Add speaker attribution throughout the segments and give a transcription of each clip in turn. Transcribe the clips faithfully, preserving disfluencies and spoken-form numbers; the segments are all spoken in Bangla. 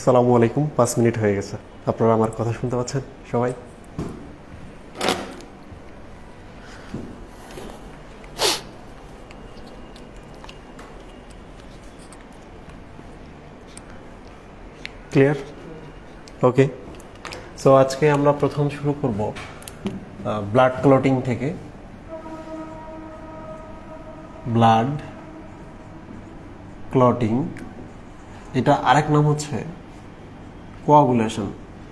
Speaker 1: আসসালামু আলাইকুম। পাঁচ মিনিট হয়ে গেছে, আপনারা আমার কথা শুনতে পাচ্ছেন সবাই? ক্লিয়ার? ওকে। সো আজকে আমরা প্রথম শুরু করব ব্লাড ক্লটিং থেকে। ব্লাড ক্লটিং, এটা আরেক নাম হচ্ছে কোয়াগুলেশন।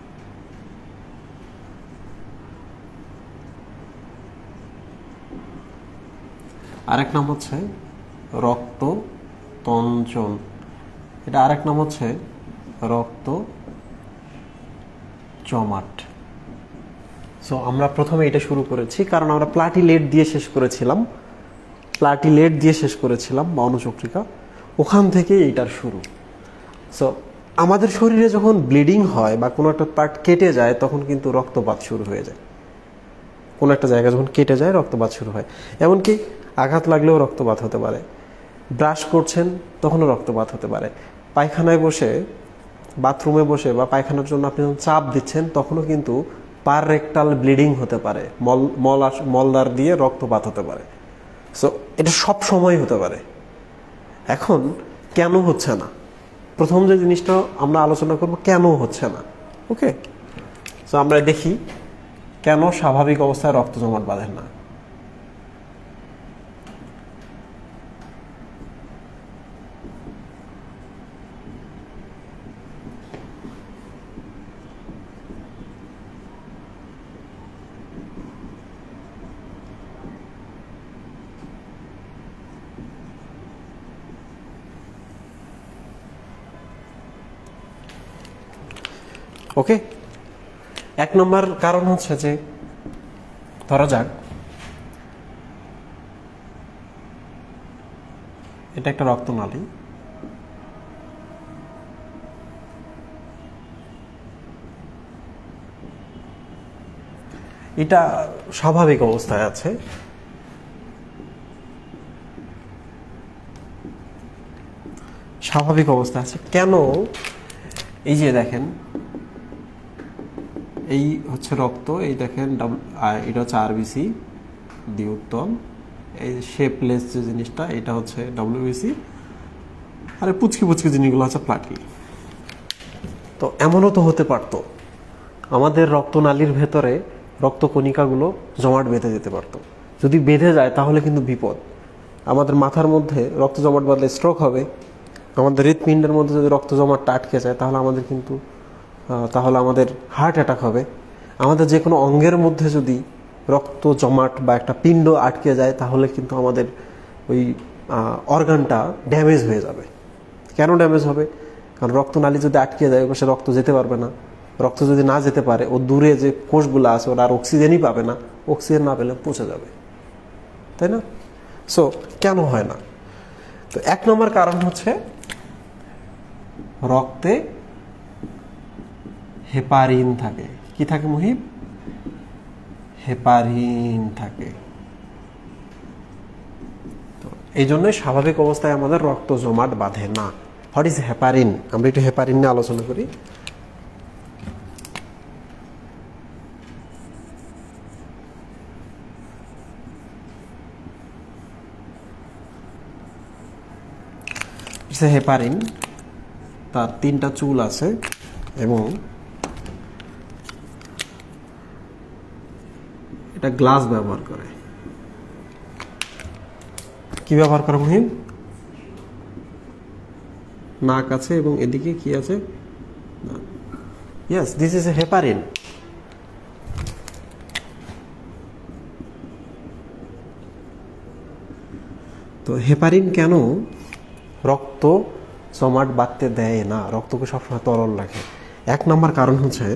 Speaker 1: আরেক নাম হচ্ছে রক্ত তঞ্চন। এটা আরেক নাম হচ্ছে রক্ত জমাট। সো আমরা প্রথমে এটা শুরু করেছি কারণ আমরা প্লাটিলেট দিয়ে শেষ করেছিলাম প্লাটিলেট দিয়ে শেষ করেছিলাম বা অনুচক্রিকা, ওখান থেকে এইটার শুরু। সো আমাদের শরীরে যখন ব্লিডিং হয় বা কোনো একটা পার্ট কেটে যায় তখন কিন্তু রক্তপাত শুরু হয়ে যায়। কোনো একটা জায়গা যখন কেটে যায় রক্তপাত শুরু হয়। এমনকি আঘাত লাগলেও রক্তপাত হতে পারে, ব্রাশ করছেন তখনও রক্তপাত হতে পারে, পায়খানায় বসে বাথরুমে বসে বা পায়খানার জন্য আপনি যখন চাপ দিচ্ছেন তখনও কিন্তু পার রেকটাল ব্লিডিং হতে পারে, মল মল মলদার দিয়ে রক্তপাত হতে পারে। সো এটা সব সময় হতে পারে। এখন কেন হচ্ছে না, প্রথম যে জিনিসটা আমরা আলোচনা করব কেন হচ্ছে না। ওকে, সো আমরা দেখি কেন স্বাভাবিক অবস্থায় রক্ত জমাট বাঁধে না। ওকে, এক নম্বর কারণ হচ্ছে যে ধরা যাক এটা একটা রক্তনালী, এটা স্বাভাবিক অবস্থায় আছে, স্বাভাবিক অবস্থায় আছে কেন? এই যে দেখেন, এই হচ্ছে রক্ত, এই দেখেন এটা হচ্ছে আরবিসি দ্বিউত্তম, এই শেপলেস যে জিনিসটা এটা হচ্ছে ডব্লিউবিসি, আর পুচকি পুচকি জিনিসগুলো হচ্ছে প্লাটিল। তো এমনও তো হতে পারতো আমাদের রক্তনালীর ভেতরে রক্তকণিকাগুলো জমাট বেঁধে যেতে পারতো। যদি বেঁধে যায় তাহলে কিন্তু বিপদ। আমাদের মাথার মধ্যে রক্ত জমাট বাঁধলে স্ট্রোক হবে, আমাদের হৃৎপিণ্ডের মধ্যে যদি রক্ত জমাটটা আটকে যায় তাহলে আমাদের কিন্তু তাহলে আমাদের হার্ট অ্যাটাক হবে। আমাদের যে কোনো অঙ্গের মধ্যে যদি রক্ত জমাট বা একটা পিণ্ড আটকে যায় তাহলে কিন্তু আমাদের ওই অর্গানটা ড্যামেজ হয়ে যাবে। কেন ড্যামেজ হবে? কারণ রক্তনালী যদি আটকে যায় সে রক্ত যেতে পারবে না, রক্ত যদি না যেতে পারে ও দূরে যে কোষগুলো আছে ওরা আর অক্সিজেনই পাবে না, অক্সিজেন না পেলে পচে যাবে, তাই না? সো কেন হয় না? তো এক নম্বর কারণ হচ্ছে রক্তে হেপারিন থাকে। কি থাকে মুহিব? হেপারিন থাকে। তো এই জন্যই স্বাভাবিক অবস্থায় আমাদের রক্ত জমাট বাঁধে না। What is heparin? আমরা একটু হেপারিন নিয়ে আলোচনা করি। হেপারিন, তার তিনটা চুল আছে এবং এটা গ্লাস ব্যবহার করে। কি ব্যবহার করে মুহিম? নাক আছে এবং এদিকে কি আছে? Yes, this is a heparin. তো হেপারিন কেন রক্ত জমাট বাঁধতে দেয় না, রক্তকে সবসময় তরল রাখে? এক নম্বর কারণ হচ্ছে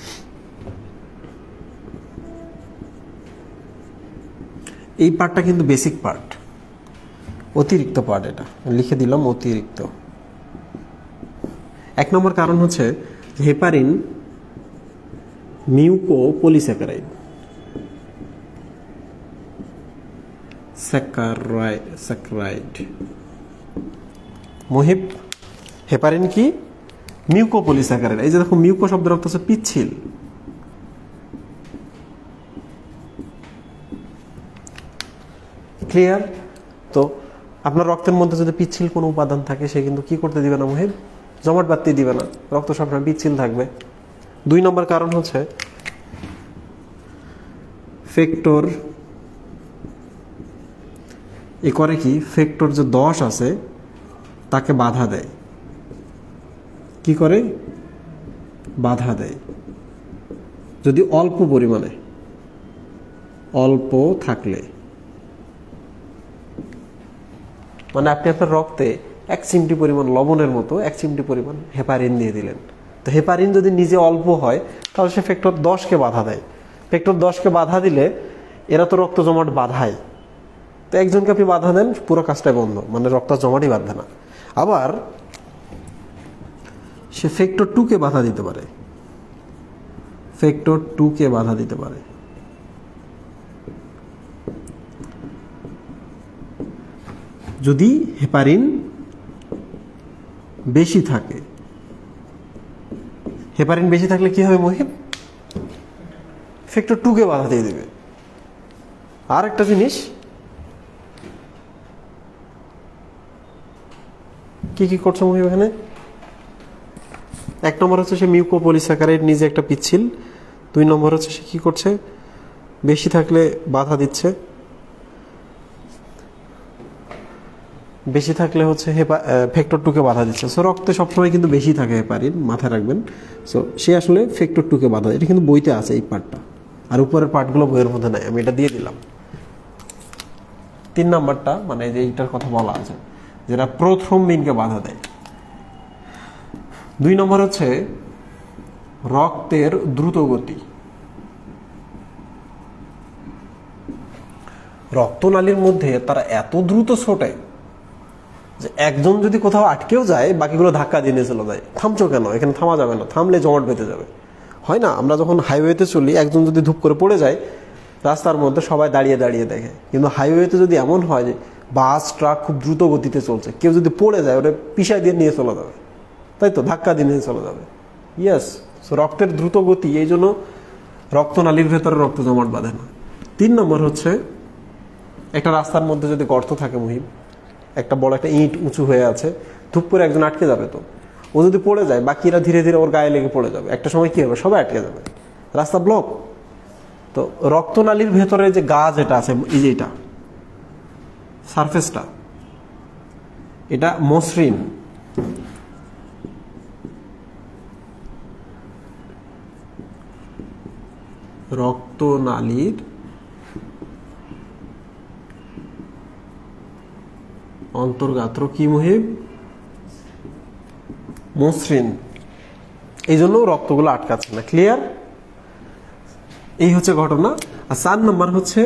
Speaker 1: এই পার্টটা কিন্তু বেসিক পার্ট, অতিরিক্ত পার্ট, এটা লিখে দিলাম অতিরিক্ত। এক নম্বর কারণ হচ্ছে heparin mucopolysaccharide. Saccharide Muhib, heparin কি? মিউকোপলিস্যাকারাইড, এই যে দেখো মিউকো শব্দের অর্থ হচ্ছে পিচ্ছিল। ক্লিয়ার? তো আপনার রক্তের মধ্যে যদি পিচ্ছিল কোনো উপাদান থাকে সে কিন্তু কি করতে দিবে না মুহিব, জমাট বাঁধতে দিবে না, রক্ত সবসময় পিচ্ছিল থাকবে। দুই নম্বর কারণ হচ্ছে ফ্যাক্টর এ করে কি, ফ্যাক্টর যে দশ আছে তাকে বাধা দেয়। কি করে? বাধা দেয়। যদি অল্প পরিমাণে, অল্প থাকলে, মানে আপনি আপনার রক্তে এক চিমটি পরিমাণ লবণের মতো এক চিমটি পরিমাণ হেপারিন দিয়ে দিলেন, তো হেপারিন যদি নিজে অল্প হয় তাহলে সে ফ্যাক্টর দশকে বাধা দেয়। ফ্যাক্টর দশকে বাধা দিলে এরা তো রক্ত জমাট বাধায়, তো একজনকে আপনি বাধা দেন পুরো কাজটাই বন্ধ, মানে রক্ত জমাটই বাঁধবে না। আবার সে ফ্যাক্টর টুকে বাধা দিতে পারে, ফ্যাক্টর টুকে বাধা দিতে পারে। যদি হেপারিন বেশি থাকে, হেপারিন বেশি থাকলে কি হবে মহিব, ফ্যাক্টর টুকে বাধা দিয়ে দেবে। আর একটা জিনিস, কি কি করছে মহিব এখানে? এক নম্বর হচ্ছে সে মিউকোপলিস্যাকারাইড নিজে একটা পিচ্ছিল। দুই নম্বর হচ্ছে সে কি করছে, বেশি থাকলে বাধা দিচ্ছে, বেশি থাকলে হচ্ছে হেপা ফ্যাক্টর টুকে বাধা দিচ্ছে। সো রক্তে সবসময় কিন্তু বেশি থাকে হেপারিন, মাথায় রাখবেন। সো সে আসলে ফ্যাক্টর টুকে বাধা, এটা কিন্তু বইতে আছে এই পার্টটা, আর উপরের পার্টগুলো বইয়ের মধ্যে নাই, আমি এটা দিয়ে দিলাম। তিন নাম্বারটা মানে যে এইটার কথা বলা আছে, যেটা প্রোথ্রম্বিনকে বাধা দেয়। দুই নম্বর হচ্ছে রক্তের দ্রুত গতি। রক্তনালীর মধ্যে তারা এত দ্রুত ছোটে যে একজন যদি কোথাও আটকেও যায় বাকিগুলো ধাক্কা দিয়ে নিয়ে চলে যায়। থামছো কেন? এখানে থামা যাবে না, থামলে জমাট বেঁধে যাবে। হয় না, আমরা যখন হাইওয়েতে চলি, একজন যদি ধূপ করে পড়ে যায় রাস্তার মধ্যে, সবাই দাঁড়িয়ে দাঁড়িয়ে দেখে। কিন্তু হাইওয়েতে যদি এমন হয় যে বাস ট্রাক খুব দ্রুত গতিতে চলছে, কেউ যদি পড়ে যায় ওটা পিছায় দিয়ে নিয়ে চলে যাবে, তাই তো, ধাক্কা দিয়ে নিয়ে চলে যাবে। ইয়েস, সো রক্তের দ্রুত গতি, এই জন্য রক্তনালীর ভেতরে রক্ত জমাট বাঁধে না। তিন নম্বর হচ্ছে একটা রাস্তার মধ্যে যদি গর্ত থাকে মুহিব, একটা বড় একটা ইট উঁচু হয়ে আছে, ধূপ করে একজন আটকে যাবে, তো ও যদি পড়ে যায় বাকিরা ধীরে ধীরে ওর গায়ে লেগে পড়ে যাবে, একটা সময় কি হবে, সবাই আটকে যাবে, রাস্তা ব্লক। তো রক্তনালীর ভেতরে যে গা যেটা আছে, এই যে এটা সারফেসটা, এটা মসৃণ, রক্তনালীর অন্তর্গাত্র কি মুহিব, মসৃণ, এই জন্য রক্তগুলো আটকাচ্ছে না। ক্লিয়ার? এই হচ্ছে ঘটনা। আর চার নম্বর হচ্ছে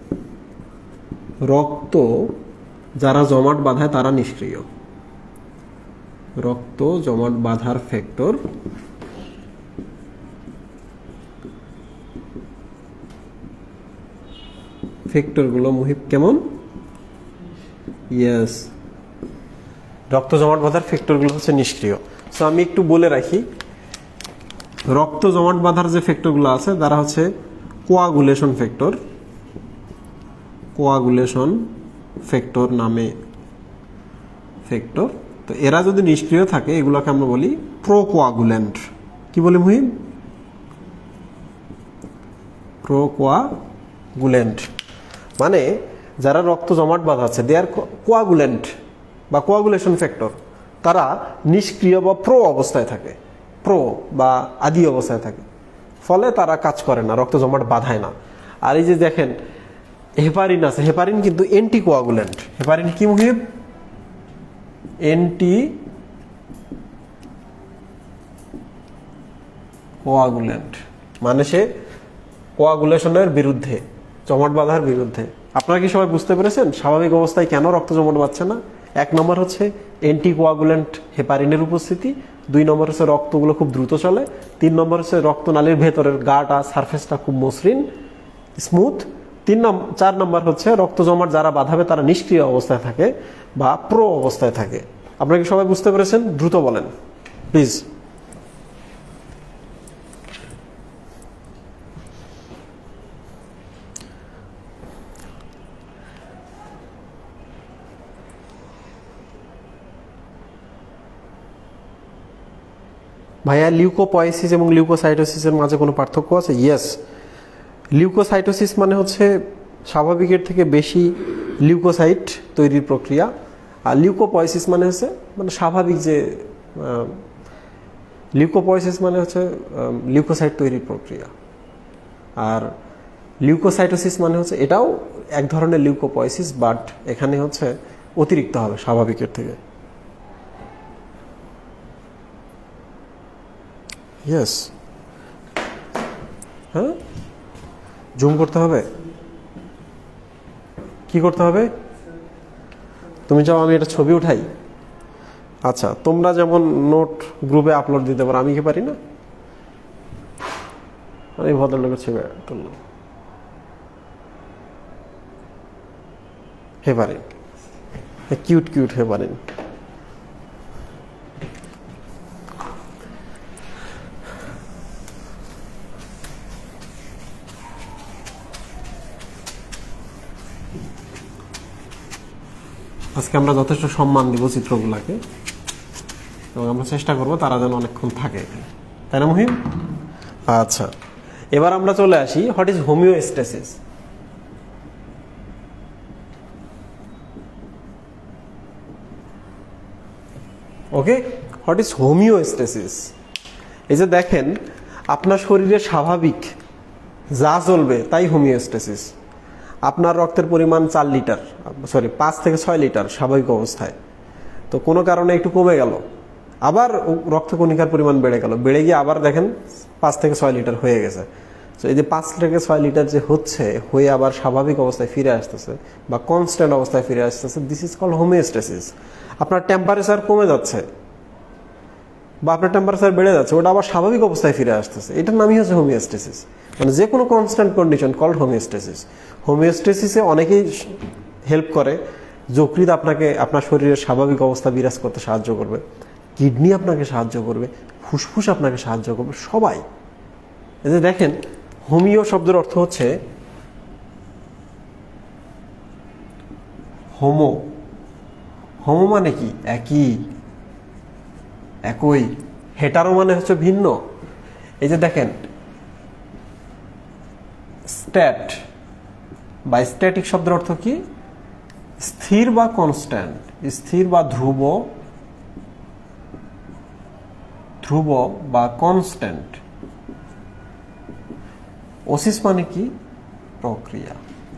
Speaker 1: রক্ত যারা জমাট বাঁধায় তারা নিষ্ক্রিয়। রক্ত জমাট বাঁধার ফ্যাক্টর ফ্যাক্টরগুলো মুহিব কেমন? ইয়েস, রক্ত জমাট বাঁধার ফ্যাক্টরগুলো হচ্ছে নিষ্ক্রিয়। সো আমি একটু বলে রাখি, রক্ত জমাট বাঁধার যে ফ্যাক্টরগুলো আছে তারা হচ্ছে কোয়াগুলেশন ফ্যাক্টর, কোয়াগুলেশন ফ্যাক্টর নামে ফ্যাক্টর। তো এরা যদি নিষ্ক্রিয় থাকে এগুলোকে আমরা বলি প্রোকোয়াগুল্যান্ট। কি বলি মুহিব? প্রোকোয়াগুল্যান্ট। মানে যারা রক্ত জমাট বাঁধাচ্ছে দে আর কোয়াগুল্যান্ট বা কোয়াগুলেশন ফ্যাক্টর, তারা নিষ্ক্রিয় বা প্রো অবস্থায় থাকে, প্রো বা আদি অবস্থায় থাকে, ফলে তারা কাজ করে না, রক্ত জমাট বাঁধায় না। আর এই যে দেখেন হেপারিন আছে, হেপারিন কিন্তু এন্টি কোয়াগুল্যান্ট। হেপারিন কি মুহিব? এন্টি কোয়াগুল্যান্ট, মানে সে কোয়াগুলেশনের বিরুদ্ধে, জমাট বাঁধার বিরুদ্ধে। আপনারা কি সবাই বুঝতে পেরেছেন স্বাভাবিক অবস্থায় কেন রক্ত জমাট বাঁধছে না? এক নম্বর হচ্ছে এন্টি কোয়াগুল্যান্ট হেপারিনের উপস্থিতি, দুই নম্বর হচ্ছে রক্তগুলো খুব দ্রুত চলে, তিন নম্বর হচ্ছে রক্তনালীর ভেতরের গাটা, সারফেসটা খুব মসৃণ, স্মুথ, তিন নম্বর চার নম্বর হচ্ছে রক্ত জমাট যারা বাঁধাবে তারা নিষ্ক্রিয় অবস্থায় থাকে বা প্রো অবস্থায় থাকে। আপনারা কি সবাই বুঝতে পেরেছেন? দ্রুত বলেন প্লিজ। ভাইয়া লিউকোপয়েসিস এবং লিউকোসাইটোসিসের মাঝে কোনো পার্থক্য আছে? ইয়েস, লিউকোসাইটোসিস মানে হচ্ছে স্বাভাবিকের থেকে বেশি লিউকোসাইট তৈরির প্রক্রিয়া, আর লিউকোপয়েসিস মানে হচ্ছে মানে স্বাভাবিক যে লিউকোপয়েসিস মানে হচ্ছে লিউকোসাইট তৈরির প্রক্রিয়া, আর লিউকোসাইটোসিস মানে হচ্ছে এটাও এক ধরনের লিউকোপয়েসিস, বাট এখানে হচ্ছে অতিরিক্ত হবে স্বাভাবিকের থেকে। ইয়েস, হ্যাঁ, জুম করতে হবে, কি করতে হবে? তুমি চাও আমি এটা ছবি উঠাই? আচ্ছা, তোমরা যেমন নোট গ্রুপে আপলোড দিতে পারো, আমি কি পারি না? আমি ভদ্রলোকের ছবি তুললাম, হে পারেন, কিউট কিউট হে পারেন। আজকে আমরা যথেষ্ট সম্মান দিব চিত্রগুলাকে এবং আমরা চেষ্টা করবো তারা যেন অনেকক্ষণ থাকে, তাই না মহিম? আচ্ছা, এবার আমরা চলে আসি what is homeostasis. Okay, what is homeostasis? এই যে দেখেন, আপনার শরীরে স্বাভাবিক যা চলবে তাই হোমিওস্ট্যাসিস। আপনার রক্তের পরিমাণ চার লিটার সরি পাঁচ থেকে ছয় লিটার স্বাভাবিক অবস্থায়, তো কোনো কারণে একটু কমে গেল, আবার রক্তকণিকার পরিমাণ বেড়ে গেল, বেড়ে গিয়ে আবার দেখেন পাঁচ থেকে ছয় লিটার হয়ে গেছে। তো এই যে পাঁচ থেকে ছয় লিটার যে হচ্ছে, হয়ে আবার স্বাভাবিক অবস্থায় ফিরে আসতেছে বা কনস্ট্যান্ট অবস্থায় ফিরে আসতেছে, দিস ইজ কল্ড হোমিওস্ট্যাসিস। আপনার টেম্পারেচার কমে যাচ্ছে বা আপনার টেম্পারেচার বেড়ে যাচ্ছে, ওটা আবার স্বাভাবিক অবস্থায় ফিরে আসতেছে, এটার নামই হচ্ছে হোমিওস্ট্যাসিস। মানে যে কোনো কনস্ট্যান্ট কন্ডিশন কল্ড হোমিওস্ট্যাসিস। হোমিওস্ট্যাসিসে অনেকেই হেল্প করে। যকৃৎ আপনাকে আপনার শরীরের স্বাভাবিক অবস্থা বিরাজ করতে সাহায্য করবে, কিডনি আপনাকে সাহায্য করবে, ফুসফুস আপনাকে সাহায্য করবে, সবাই। এই যে দেখেন, হোমিও শব্দের অর্থ হচ্ছে হোমো। হোমো মানে কি? একই, একই। হেটারো মানে হচ্ছে ভিন্ন। এই যে দেখেন, স্ট্যাট বা স্ট্যাটিক শব্দের অর্থ কি? স্থির বা কনস্ট্যান্ট, স্থির বা ধ্রুব, ধ্রুব বা কনস্ট্যান্ট। ওসিস মানে কি? প্রক্রিয়া।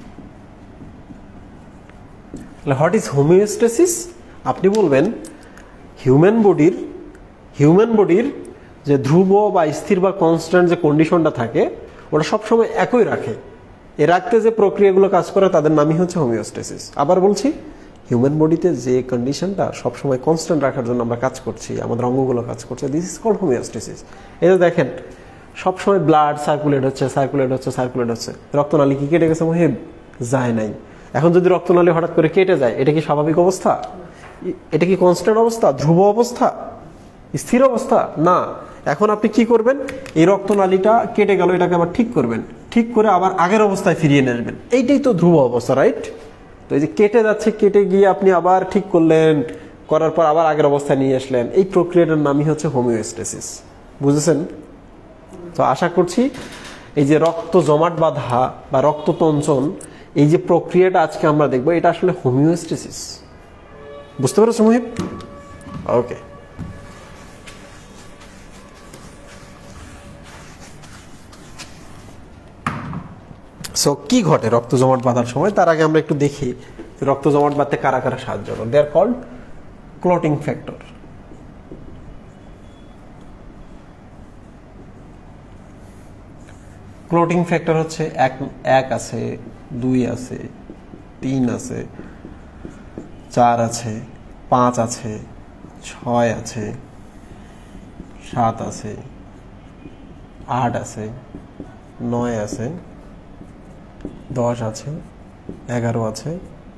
Speaker 1: What is homeostasis? আপনি বলবেন হিউম্যান বডির হিউম্যান বডির যে ধ্রুব বা স্থির বা কনস্ট্যান্ট যে কন্ডিশনটা থাকে, ওটা সবসময় একই রাখে। এ রাখতে যে প্রক্রিয়াগুলো কাজ করে তাদের নামই হচ্ছে হোমিওস্ট্যাসিস। আবার বলছি, হিউম্যান বডিতে যে কন্ডিশনটা সবসময় কনস্ট্যান্ট রাখার জন্য আমরা কাজ করছি, আমাদের অঙ্গগুলো কাজ করছে, দিস ইজ কল্ড হোমিওস্ট্যাসিস। এটা দেখেন, সবসময় ব্লাড সার্কুলেট হচ্ছে সার্কুলেট হচ্ছে সার্কুলেট হচ্ছে। রক্তনালী কি কেটে গেছে মহিব? যায় নাই। এখন যদি রক্তনালী হঠাৎ করে কেটে যায়, এটা কি স্বাভাবিক অবস্থা? এটা কি কনস্ট্যান্ট অবস্থা, ধ্রুব অবস্থা, স্থির অবস্থা? না। এখন আপনি কি করবেন? এই রক্তনালীটা কেটে গেল, এটাকে আবার ঠিক করবেন, ঠিক করে আবার আগের অবস্থায় ফিরিয়ে নিয়ে আসবেন। এইটাই তো ধ্রুব অবস্থা, রাইট? তো এই যে কেটে যাচ্ছে, কেটে গিয়ে আপনি আবার ঠিক করলেন, করার পর আবার আগের অবস্থায় নিয়ে আসলেন, এই প্রক্রিয়াটার নামই হচ্ছে হোমিওস্ট্যাসিস। বুঝেছেন? তো আশা করছি এই যে রক্ত জমাট বাঁধা বা রক্ততঞ্চন, এই যে প্রক্রিয়াটা আজকে আমরা দেখবো, এটা আসলে হোমিওস্ট্যাসিস। বুঝতে পেরেছো মহিব? ওকে। সো কি ঘটে রক্ত জমাট বাঁধার সময়? তার আগে আমরা একটু দেখি রক্ত জমাট বাঁধতে কারা কারা সাহায্য করে। They are called clotting factor. Clotting factor হচ্ছে এক এক আছে, দুই আছে, তিন আছে, চার আছে, পাঁচ আছে, ছয় আছে, সাত আছে, আট আছে, নয় আছে, দশ আছে, এগারো আছে,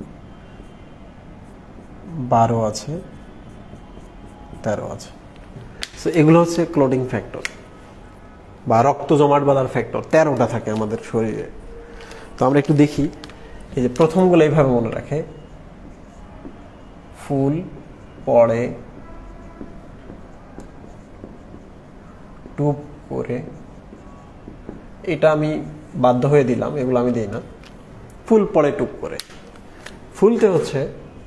Speaker 1: বারো আছে, তেরো আছে। সো এগুলো হচ্ছে ক্লটিং ফ্যাক্টর বা রক্ত জমাট বাঁধার ফ্যাক্টর। তেরোটা থাকে আমাদের শরীরে। তো আমরা একটু দেখি। এই যে প্রথমগুলো এইভাবে মনে রাখে, ফুল, পড়ে, টুপ করে, এটা আমি বাধ্য হয়ে দিলাম, এগুলো আমি দিই না। ফুল পরে টুপ করে, ফুলতে হচ্ছে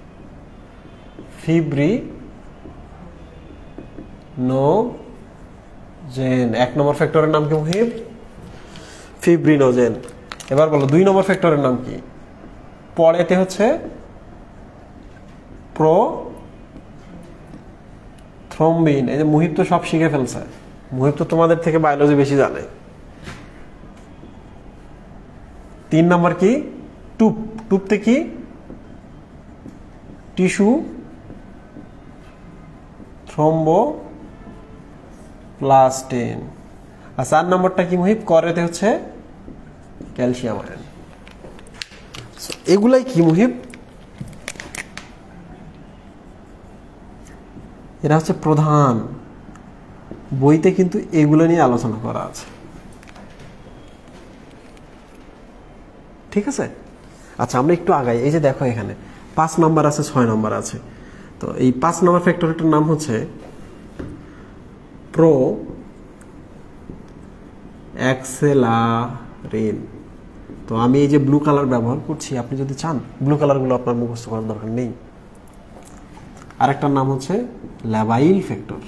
Speaker 1: ফিব্রিনোজেন। এক নম্বর ফ্যাক্টরের নাম কি মুহিব? ফিব্রিনোজেন। এবার বলো দুই নম্বর ফ্যাক্টরের নাম কি? পরেতে হচ্ছে প্রোথ্রম্বিন। এই যে মুহিব তো সব শিখে ফেলছে, মুহিব তো তোমাদের থেকে বায়োলজি বেশি জানে। তিন নম্বর কি? টুপ। টুপতে কি? Tissue thromboplastin. আর চার নম্বরটা কি মুহিব? করেতে হচ্ছে ক্যালসিয়াম আয়ন। এগুলাই কি মুহিব? এরা হচ্ছে প্রধান, বইতে কিন্তু এগুলো নিয়ে আলোচনা করা আছে, ঠিক আছে? আচ্ছা আমরা একটু আগাই। এই যে দেখো এখানে পাঁচ নম্বর আছে, ছয় নম্বর আছে। তো এই পাঁচ নম্বর ফ্যাক্টরটার নাম হচ্ছে প্রো অ্যাক্সেলারিন। তো আমি এই যে ব্লু কালার ব্যবহার করছি, আপনি যদি চান ব্লু কালারগুলো আপনার মুখস্থ করার দরকার নেই। আরেকটার নাম হচ্ছে ল্যাবাইল ফ্যাক্টর।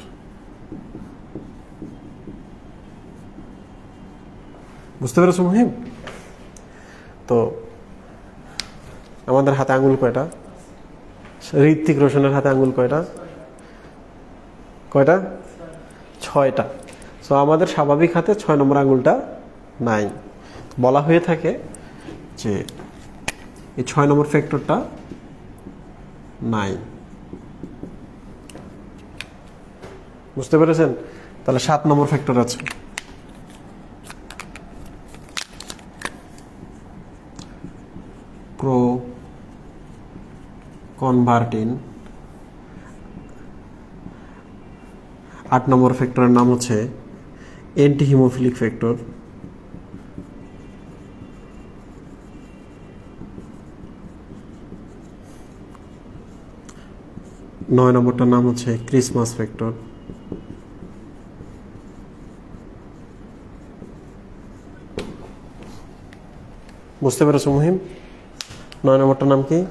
Speaker 1: বুঝতে পেরেছো মুহিব? তো আমাদের হাতে আঙ্গুল কয়টা? ঋত্বিক রোশনের হাতে আঙ্গুল কয়টা? কয়টা? ছয়টা। সো আমাদের স্বাভাবিক হাতে ছয় নম্বর আঙ্গুলটা নাই। বলা হয়ে থাকে যে এই ছয় নম্বর ফ্যাক্টরটা নাই। বুঝতে পেরেছেন? তাহলে সাত নম্বর ফ্যাক্টর আছে। প্রো কনভার্টিন। আট নম্বর ফ্যাক্টরের নাম হচ্ছে অ্যান্টি হিমোফিলিক ফ্যাক্টর। নয় নম্বরটার নাম হচ্ছে ক্রিসমাস ফ্যাক্টর। বুঝতে পেরেছো মুহিম? নয় নম্বরটার নাম কি?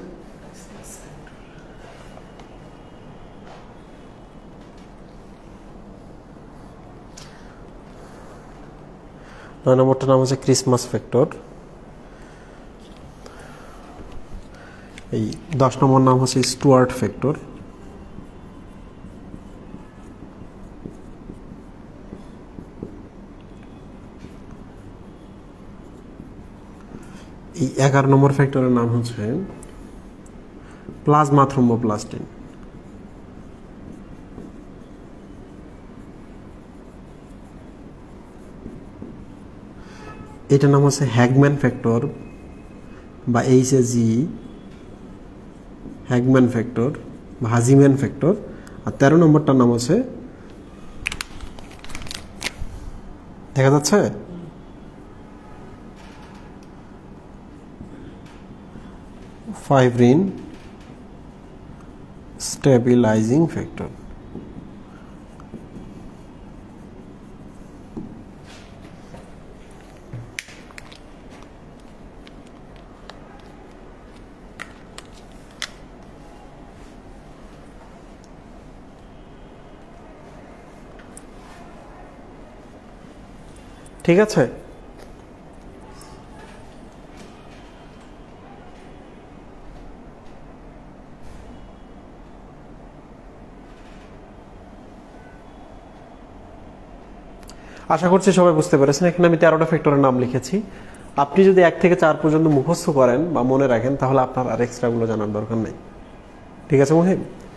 Speaker 1: নয় নম্বরটার নাম হচ্ছে ক্রিসমাস ফ্যাক্টর। এই দশ নম্বর নাম হচ্ছে স্টুয়ার্ট ফ্যাক্টর। এই এগারো নম্বর ফ্যাক্টরের নাম হচ্ছে প্লাজমা থ্রম্বোপ্লাস্টিন। এটার নাম হচ্ছে হ্যাগম্যান ফ্যাক্টর বা H A G, Hageman factor বা হাজিম্যান ফ্যাক্টর। আর তেরো নম্বরটার নাম হচ্ছে, দেখা যাচ্ছে, ফাইব্রিন স্টেবিলাইজিং ফ্যাক্টর। ঠিক আছে? আশা করছি সবাই বুঝতে পেরেছেন। এখানে আমি তেরোটা ফ্যাক্টরের নাম লিখেছি। আপনি যদি এক থেকে চার পর্যন্ত মুখস্থ করেন বা মনে রাখেন, তাহলে আপনার আর এক্সট্রাগুলো জানার দরকার নেই। ঠিক আছে মুহিব?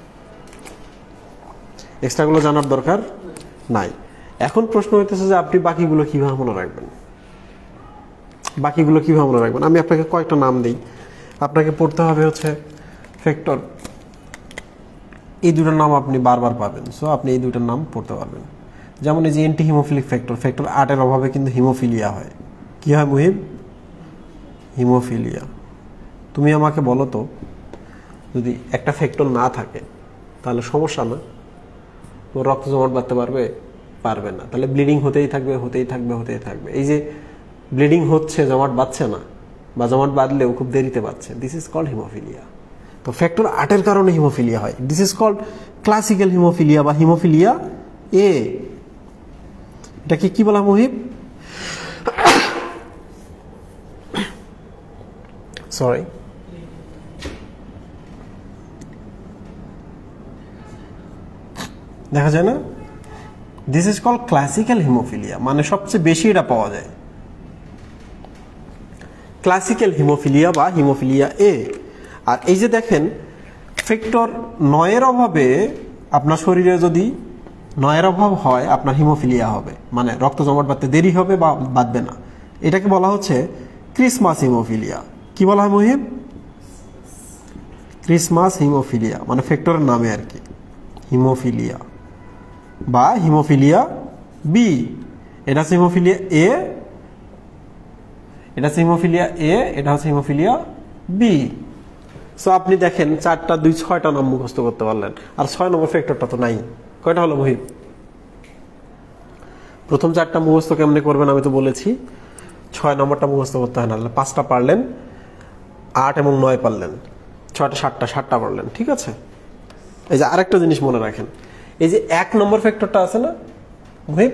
Speaker 1: এক্সট্রাগুলো জানার দরকার নাই। এখন প্রশ্ন হইতেছে যে আপনি বাকিগুলো কিভাবে মনে রাখবেন? বাকিগুলো কিভাবে মনে রাখবেন? আমি আপনাকে কয়েকটা নাম দিই। আপনাকে পড়তে হবে হচ্ছে ফ্যাক্টর, এই দুটোর নাম আপনি বারবার পাবেন, সো আপনি এই দুটোর নাম পড়তে পারবেন। যেমন এই যে অ্যান্টি হিমোফিলিক ফ্যাক্টর, ফ্যাক্টর আটের অভাবে কিন্তু হিমোফিলিয়া হয়। কি হয় মুহিব? হিমোফিলিয়া। তুমি আমাকে বলো তো, যদি একটা ফ্যাক্টর না থাকে তাহলে সমস্যা না? তো রক্ত জমাট বাঁধতে পারবে? পারবে না, তাহলে ব্লিডিং হতেই থাকবে হতেই থাকবে হতেই থাকবে। এই যে ব্লিডিং হচ্ছে, জমাট বাঁধছে না, বা জমাট বাঁধলেও খুব দেরিতে বাঁধছে, দিস ইজ কল্ড হিমোফিলিয়া। তো ফ্যাক্টর আটের কারণে হিমোফিলিয়া হয়, this is called classical haemophilia বা হিমোফিলিয়া এ। এটাকে কি বলা মুহিব? সরি, দেখা যায় না, this is called classical haemophilia, মানে সবচেয়ে বেশি এটা পাওয়া যায় ক্লাসিক্যাল হিমোফিলিয়া বা হিমোফিলিয়া এ। আর এই যে দেখেন ফ্যাক্টর নয়ের অভাবে আপনার শরীরে যদি নয়ের অভাব হয় আপনার হিমোফিলিয়া হবে, মানে রক্ত জমাট বাঁধতে দেরি হবে বা বাঁধবে না। এটাকে বলা হচ্ছে ক্রিসমাস হিমোফিলিয়া। কি বলা হয় মুহিব? ক্রিসমাস হিমোফিলিয়া, মানে ফ্যাক্টরের নামে আর কি, হিমোফিলিয়া বা হিমোফিলিয়া বি। এটা হচ্ছে হিমোফিলিয়া এ, এটা হচ্ছে হিমোফিলিয়া এ, এটা হচ্ছে হিমোফিলিয়া বি। সো আপনি দেখেন চারটা দুই ছয়টা নাম মুখস্থ করতে পারলেন, আর ছয় নম্বর ফ্যাক্টরটা তো নাই। কয়টা হলো মুহিব? প্রথম চারটা মুখস্থ কেমনে করবেন আমি তো বলেছি, ছয় নম্বরটা মুখস্থ করতে হয় না। পাঁচটা পারলেন, আট এবং নয় পারলেন, ছয়টা সাতটা সাতটা পারলেন, ঠিক আছে। এই যে আরেকটা জিনিস মনে রাখেন, এই যে এক নম্বর ফ্যাক্টরটা আছে না মুহিব,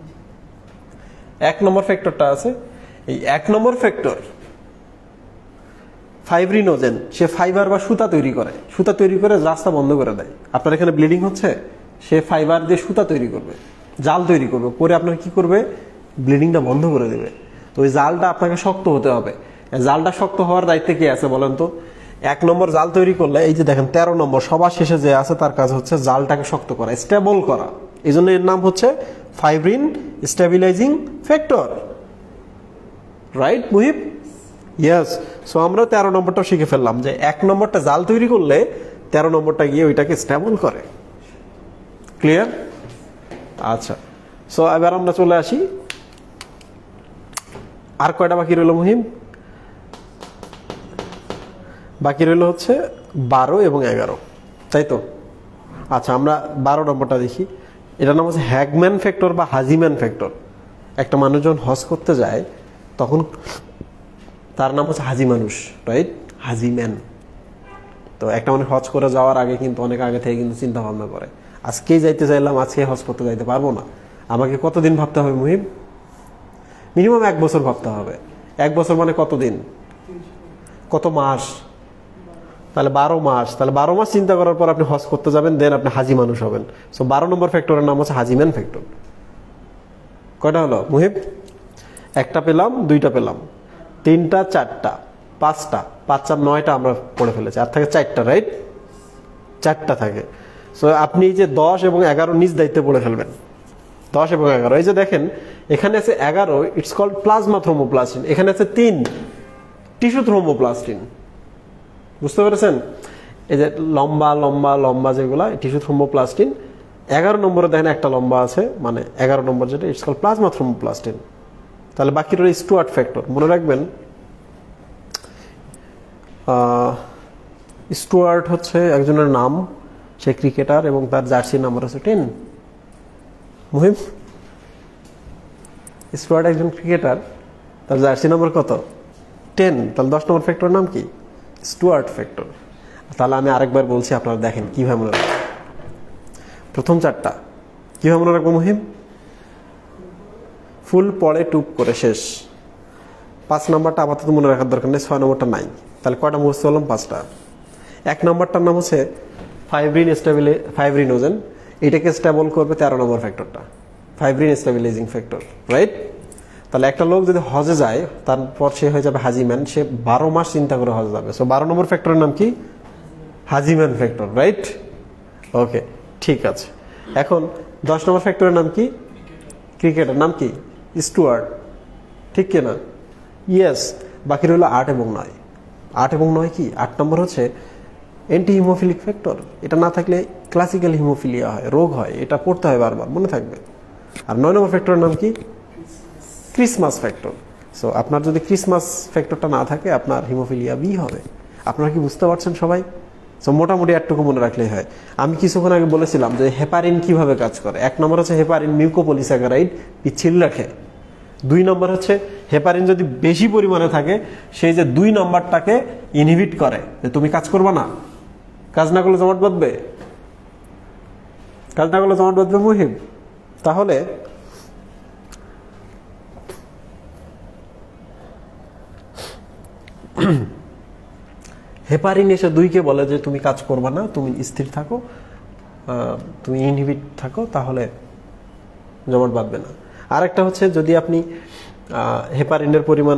Speaker 1: এক নম্বর ফ্যাক্টরটা আছে, এই এক নম্বর ফ্যাক্টর ফাইব্রিনোজেন, সে ফাইবার বা সুতা তৈরি করে, সুতা তৈরি করে রাস্তা বন্ধ করে দেয়। আপনার এখানে ব্লিডিং হচ্ছে, সে ফাইবার দিয়ে সুতা তৈরি করবে, জাল তৈরি করবে, পরে আপনার কি করবে, ব্লিডিংটা বন্ধ করে দেবে। তো ওই জালটা আপনাকে শক্ত হতে হবে। জালটা শক্ত হওয়ার দায়িত্বে কি আছে বলেন তো? এক নম্বর জাল তৈরি করলে, এই যে দেখেন তেরো নম্বর সবার শেষে যে আছে তার কাজ হচ্ছে জালটাকে শক্ত করা, স্টেবল করা। এই জন্য এর নাম হচ্ছে fibrin stabilising factor, right Muhib? Yes. So আমরা তেরো নম্বরটা শিখে ফেললাম যে এক নম্বরটা জাল তৈরি করলে তেরো নম্বরটা গিয়ে ওইটাকে স্টেবল করে। ক্লিয়ার? আচ্ছা, সো এবার আমরা চলে আসি, আর কয়টা বাকি রইল মুহিম? বাকি রইল হচ্ছে বারো এবং এগারো, তাই তো? আচ্ছা, আমরা বারো নম্বরটা দেখি। এটার নাম হচ্ছে হ্যাগম্যান ফ্যাক্টর বা হাজিম্যান ফ্যাক্টর। একটা মানুষ যখন হজ করতে যায় তখন তার নাম হচ্ছে হাজি মানুষ, রাইট? হাজিম্যান। তো একটা মানুষ হজ করে যাওয়ার আগে কিন্তু অনেক আগে থেকে কিন্তু চিন্তা ভাবনা করে, আজকেই যাইতে চাইলাম, আজকে হজ করতে যাইতে পারবো না, আমাকে কতদিন ভাবতে হবে মুহিব? মিনিমাম এক বছর ভাবতে হবে। এক বছর মানে কতদিন, কত মাস? তাহলে বারো মাস। তাহলে বারো মাস চিন্তা করার পর আপনি হজ করতে যাবেন, দেন আপনি হাজি মানুষ হবেন। সো বারো নম্বর ফ্যাক্টরের নাম হচ্ছে হাজিম্যান ফ্যাক্টর। কয়টা হলো মুহিব? একটা পেলাম, দুইটা পেলাম, তিনটা, চারটা, পাঁচটা, পাঁচ চার নয়টা আমরা পড়ে ফেলেছি, আর থাকে চারটা, রাইট? চারটা থাকে। সো আপনি যে দশ এবং এগারো নিজ দায়িত্বে পড়ে ফেলবেন, দশ এবং এগারো। এই যে দেখেন এখানে আছে এগারো, ইটস কল্ড প্লাজমা থ্রোম্বোপ্লাস্টিন। এখানে আছে তিন, টিস্যু থ্রোম্বোপ্লাস্টিন। বুঝতে পেরেছেন? এই যে লম্বা লম্বা লম্বা যেগুলা টিস্যু থ্রোম্বোপ্লাস্টিন। এগারো নম্বরে দেখেন একটা লম্বা আছে, মানে এগারো নম্বর যেটা, ইটস কল্ড প্লাজমা থ্রোম্বোপ্লাস্টিন। তাহলে বাকি রইল স্টুয়ার্ট ফ্যাক্টর। মনে রাখবেন স্টুয়ার্ট হচ্ছে একজনের নাম, সে ক্রিকেটার এবং তার জার্সি নাম্বার হচ্ছে টেন। মুহিম, স্টুয়ার্ট একজন ক্রিকেটার, তার জার্সি নাম্বার কত? টেন। তাহলে দশ নম্বর ফ্যাক্টরের নাম কি? Stuart factor. তাহলে আমি আরেকবার বলছি, আপনারা দেখেন কিভাবে মনে রাখবেন। প্রথম চারটা কিভাবে মনে রাখবো মুহিম? ফুল পড়ে টুপ করে শেষ। পাঁচ নম্বরটা আপাতত মনে রাখার দরকার নেই, ছয় নম্বরটা নাই। তাহলে কয়টা মুখস্থ হলাম? পাঁচটা। এক নম্বরটার নাম হচ্ছে ফাইব্রিন স্টেবিলি ফাইব্রিনোজেন, এটাকে স্টেবল করবে তেরো নম্বর ফ্যাক্টরটা, ফাইব্রিন স্টেবিলাইজিং ফ্যাক্টর, রাইট? তাহলে একটা লোক যদি হজে যায় তারপর সে হয়ে যাবে হাজিম্যান, সে বারো মাস চিন্তা করে হজে যাবে। সো বারো নম্বর ফ্যাক্টরের নাম কি? হাজিম্যান ফ্যাক্টর, রাইট? ওকে, ঠিক আছে। এখন দশ নম্বর ফ্যাক্টরের নাম কি? ক্রিকেটের নাম কি? স্টুয়ার্ট, ঠিক কিনা? ইয়েস। বাকি রইল আট এবং নয়। আট এবং নয় কি? আট নম্বর হচ্ছে অ্যান্টি হিমোফিলিক ফ্যাক্টর। এটা না থাকলে ক্লাসিক্যাল হিমোফিলিয়া হয়, রোগ হয়, এটা পড়তে হয় বারবার, মনে থাকবে। আর নয় নম্বর ফ্যাক্টরের নাম কি? Christmas factor. সো আপনার যদি ক্রিসমাস ফ্যাক্টরটা না থাকে আপনার হিমোফিলিয়া বি হবে। আপনারা কি বুঝতে পারছেন সবাই? সো মোটামুটি একটুকু মনে রাখলেই হয়। আমি কিছুক্ষণ আগে বলেছিলাম যে হেপারিন কিভাবে কাজ করে। এক নম্বর হচ্ছে হেপারিন মিউকোপলিস্যাকারাইড, পিচ্ছিল রাখে। দুই নম্বর হচ্ছে হেপারিন যদি বেশি পরিমাণে থাকে সেই যে দুই নম্বরটাকে ইনহিবিট করে, যে তুমি কাজ করবা না, কাজ না করলে জমাট বাঁধবে, কাজ না করলে জমাট বাঁধবে মুহিব। তাহলে হেপারিন এসে দুইকে বলে যে তুমি কাজ করবা না, তুমি স্থির থাকো, তুমি ইনহিবিট থাকো, তাহলে জমাট বাঁধবে না। আরেকটা হচ্ছে যদি আপনি হেপারিনের পরিমাণ,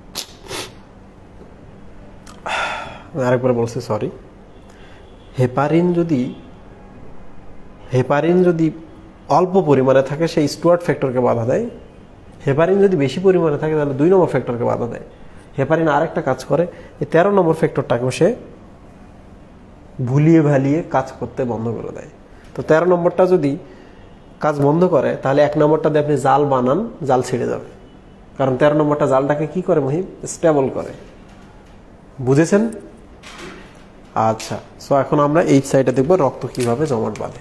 Speaker 1: আরেকবার বলছি সরি, হেপারিন যদি হেপারিন যদি অল্প পরিমাণে থাকে সেই স্টুয়ার্ট ফ্যাক্টরকে বাধা দেয়। হেপারিন যদি বেশি পরিমাণে থাকে তাহলে দুই নম্বর ফ্যাক্টরকে বাধা দেয়। হেপারিন আরেকটা কাজ করে, এই তেরো নম্বর ফ্যাক্টরটাকেও সে ভুলিয়ে ভালিয়ে কাজ করতে বন্ধ করে দেয়। তো তেরো নম্বরটা যদি কাজ বন্ধ করে তাহলে এক নম্বরটা দিয়ে আপনি জাল বানান, জাল ছিঁড়ে যাবে, কারণ তেরো নম্বরটা জালটাকে কি করে মহিম, স্টেবল করে। বুঝেছেন? আচ্ছা, সো এখন আমরা এই সাইডে দেখবো রক্ত কিভাবে জমাট বাঁধে।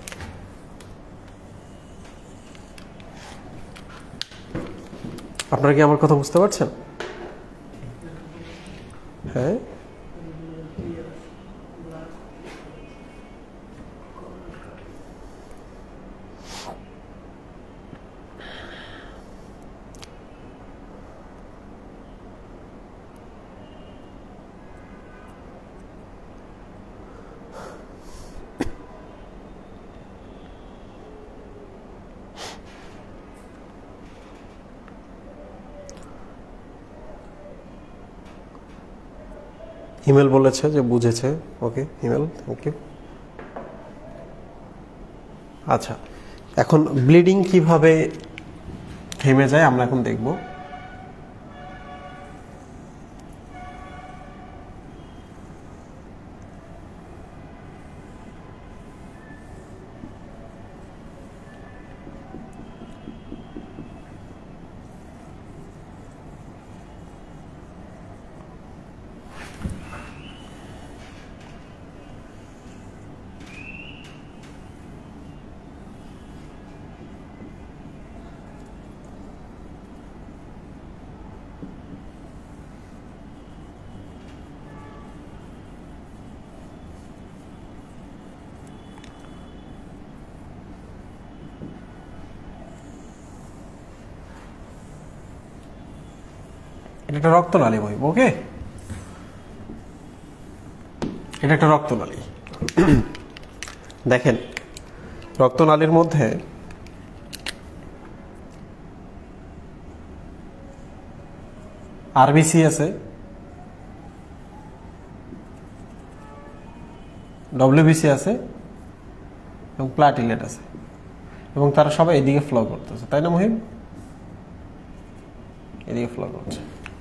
Speaker 1: আপনারা কি আমার কথা বুঝতে পারছেন? হ্যাঁ, হিমেল বলেছে যে বুঝেছে। Okay Himel, thank you. আচ্ছা, এখন ব্লিডিং কিভাবে থেমে যায় আমরা এখন দেখব। এটা একটা রক্তনালী বই। ওকে, এটা একটা রক্তনালী। দেখেন রক্তনালীর মধ্যে আরবিসি আছে, ডব্লিউবিসি আছে এবং প্লাটিলেট আছে, এবং তারা সবাই এদিকে ফ্লো করতেছে, তাই না মহিম? এদিকে ফ্লো করছে।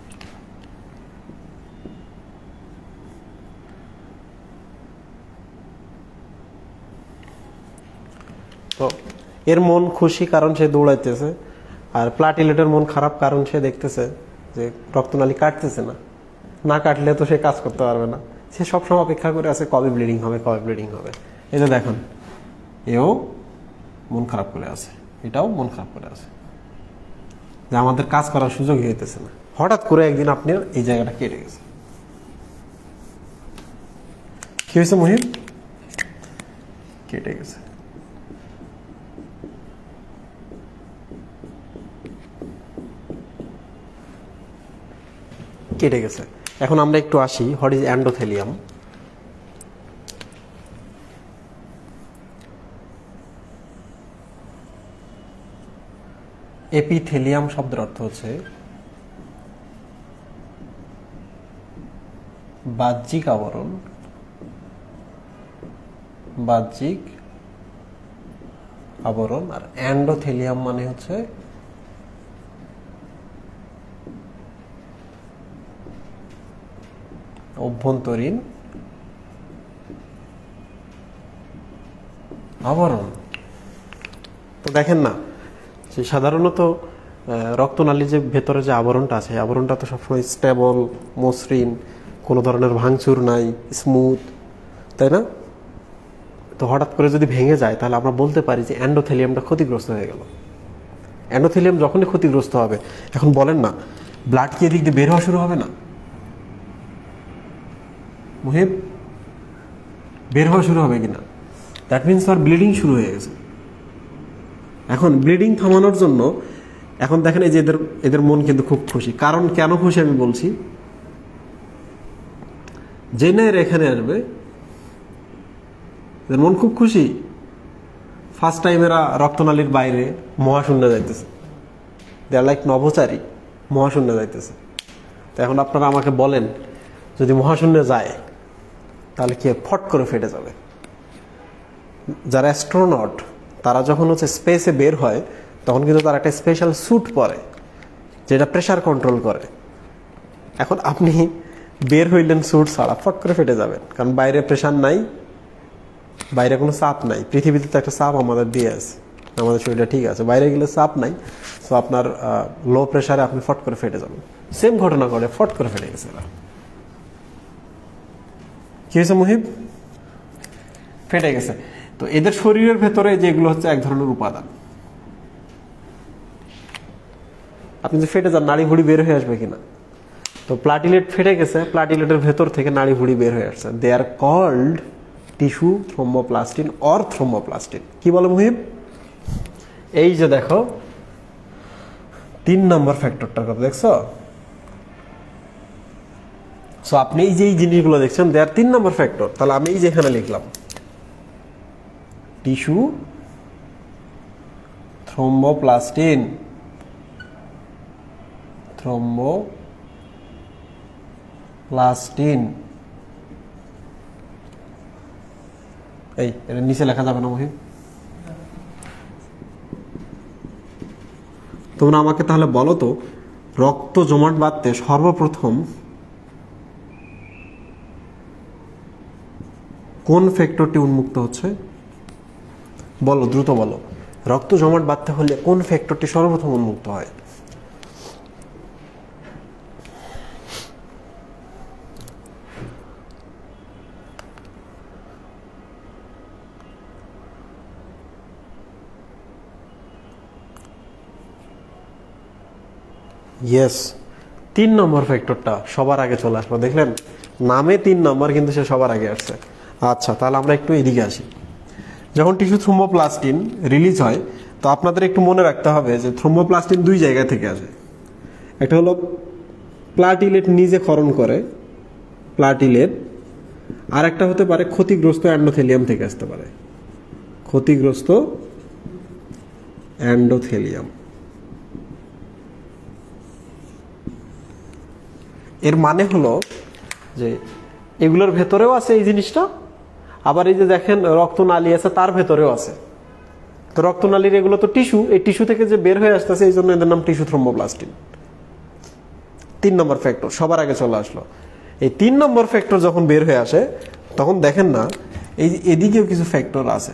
Speaker 1: তো এর মন খুশি কারণ সে দৌড়াইতেছে, আর প্লাটিলেটের মন খারাপ কারণ সে দেখতেছে যে রক্তনালী কাটতেছে না, না কাটলে তো সে কাজ করতে পারবে না। সে সবসময় অপেক্ষা করে আছে কবে ব্লিডিং হবে, কবে ব্লিডিং হবে। এই যে দেখুন, এও মন খারাপ করে আছে, এটাও মন খারাপ করে আছে যে আমাদের কাজ করার সুযোগই হইতেছে না। হঠাৎ করে একদিন আপনার এই জায়গাটা কেটে গেছে। কি হয়েছে মহিম? কেটে গেছে। কেটে গেছে। এখন আমরা একটু আসি, হোয়াট ইজ এন্ডোথেলিয়াম। এপিথেলিয়াম শব্দের অর্থ হচ্ছে বাহ্যিক আবরণ, বাহ্যিক আবরণ। আর এন্ডোথেলিয়াম মানে হচ্ছে অভ্যন্তরীণ আবরণ। তো দেখেন না যে সাধারণত রক্তনালীর যে ভেতরে যে আবরণটা আছে, আবরণটা তো সবসময় স্টেবল, মসৃণ, কোনো ধরনের ভাঙচুর নাই, স্মুথ। তাই না? তো হঠাৎ করে যদি ভেঙে যায় তাহলে আমরা বলতে পারি যে এন্ডোথেলিয়ামটা ক্ষতিগ্রস্ত হয়ে গেল। এন্ডোথেলিয়াম যখনই ক্ষতিগ্রস্ত হবে, এখন বলেন না ব্লাড কি এদিক দিয়ে বের হওয়া শুরু হবে না? মুহিব, বের হওয়া শুরু হবে কিনা? দ্যাট মিনস আর ব্লিডিং শুরু হয়ে গেছে। এখন ব্লিডিং থামানোর জন্য এখন দেখেন এই যে এদের এদের মন কিন্তু খুব খুশি। কারণ কেন খুশি আমি বলছি। যে না এরা এখানে আসবে, এদের মন খুব খুশি। ফার্স্ট টাইম এরা রক্তনালীর বাইরে মহাশূন্যে যাইতেছে। দে আর লাইক নভোচারী, মহাশূন্যে যাইতেছে। তো এখন আপনারা আমাকে বলেন, যদি মহাশূন্যে যায় তাহলে কি ফট করে ফেটে যাবে? যারা অ্যাস্ট্রোনট তারা যখন হচ্ছে স্পেসে বের হয় তখন কিন্তু তারা একটা স্পেশাল স্যুট পরে যেটা প্রেসার কন্ট্রোল করে। এখন আপনি বের হইলেন স্যুট ছাড়া, ফট করে ফেটে যাবেন, কারণ বাইরে প্রেসার নাই, বাইরে কোনো চাপ নাই। পৃথিবীতে তো একটা চাপ আমাদের দিয়ে আছে, আমাদের শরীরটা ঠিক আছে, বাইরে গেলে চাপ নাই। সো আপনার লো প্রেসারে আপনি ফট করে ফেটে যাবেন। সেম ঘটনা করে ফট করে ফেটে গেছে এরা। কি হয়েছে মুহিব? ফেটে গেছে। তো এদের শরীরের ভেতরে যেগুলো হচ্ছে এক ধরনের উপাদান, আপনি যে ফেটে যান নাড়ি ভুড়ি বের হয়ে আসবে কিনা? তো প্লাটিলেট ফেটে গেছে, প্লাটিলেটের ভেতর থেকে নাড়ি ভুড়ি বের হয়ে আসছে। They are called tissue thromboplastin or thromboplastin. কি বলে মুহিব? এই যে দেখো তিন নম্বর ফ্যাক্টরটার কথা দেখছো? সো আপনি এই যে এই জিনিসগুলো দেখছেন দে আর তিন নম্বর ফ্যাক্টর। তাহলে আমি এই যে এখানে লিখলাম টিস্যু থ্রোম্বোপ্লাস্টিন, থ্রোম্বোপ্লাস্টিন। এই এটা নিচে লেখা যাবে না মহিম? তোমরা আমাকে তাহলে বলো তো, রক্ত জমাট বাঁধতে সর্বপ্রথম কোন ফ্যাক্টরটি উন্মুক্ত হচ্ছে? বলো, দ্রুত বলো। রক্ত জমাট বাঁধতে হলে কোন ফ্যাক্টরটি সর্বপ্রথম উন্মুক্ত হয়? ইয়েস, তিন নম্বর ফ্যাক্টরটা সবার আগে চলে আসবে। দেখলেন নামে তিন নম্বর, কিন্তু সে সবার আগে আসছে। আচ্ছা, তাহলে আমরা একটু এদিকে আসি। যখন টিস্যু থ্রোম্বোপ্লাস্টিন রিলিজ হয়, তো আপনাদের একটু মনে রাখতে হবে যে থ্রোম্বোপ্লাস্টিন দুই জায়গা থেকে আসে। একটা হলো প্লাটিলেট নিজে ক্ষরণ করে, প্লাটিলেট, আর একটা হতে পারে ক্ষতিগ্রস্ত এন্ডোথেলিয়াম থেকে আসতে পারে, ক্ষতিগ্রস্ত এন্ডোথেলিয়াম। এর মানে হলো যে এগুলোর ভেতরেও আছে এই জিনিসটা, আবার এই যে দেখেন রক্তনালী আছে তার ভেতরেও আছে। তো রক্তনালীর এগুলো তো টিস্যু, এই টিস্যু থেকে যে বের হয়ে আসতেছে এই জন্য এদের নাম টিস্যু থ্রোম্বোপ্লাস্টিন। তিন নম্বর ফ্যাক্টর সবার আগে চলে আসলো। এই তিন নম্বর ফ্যাক্টর যখন বের হয়ে আসে তখন দেখেন না এই এদিকেও কিছু ফ্যাক্টর আছে।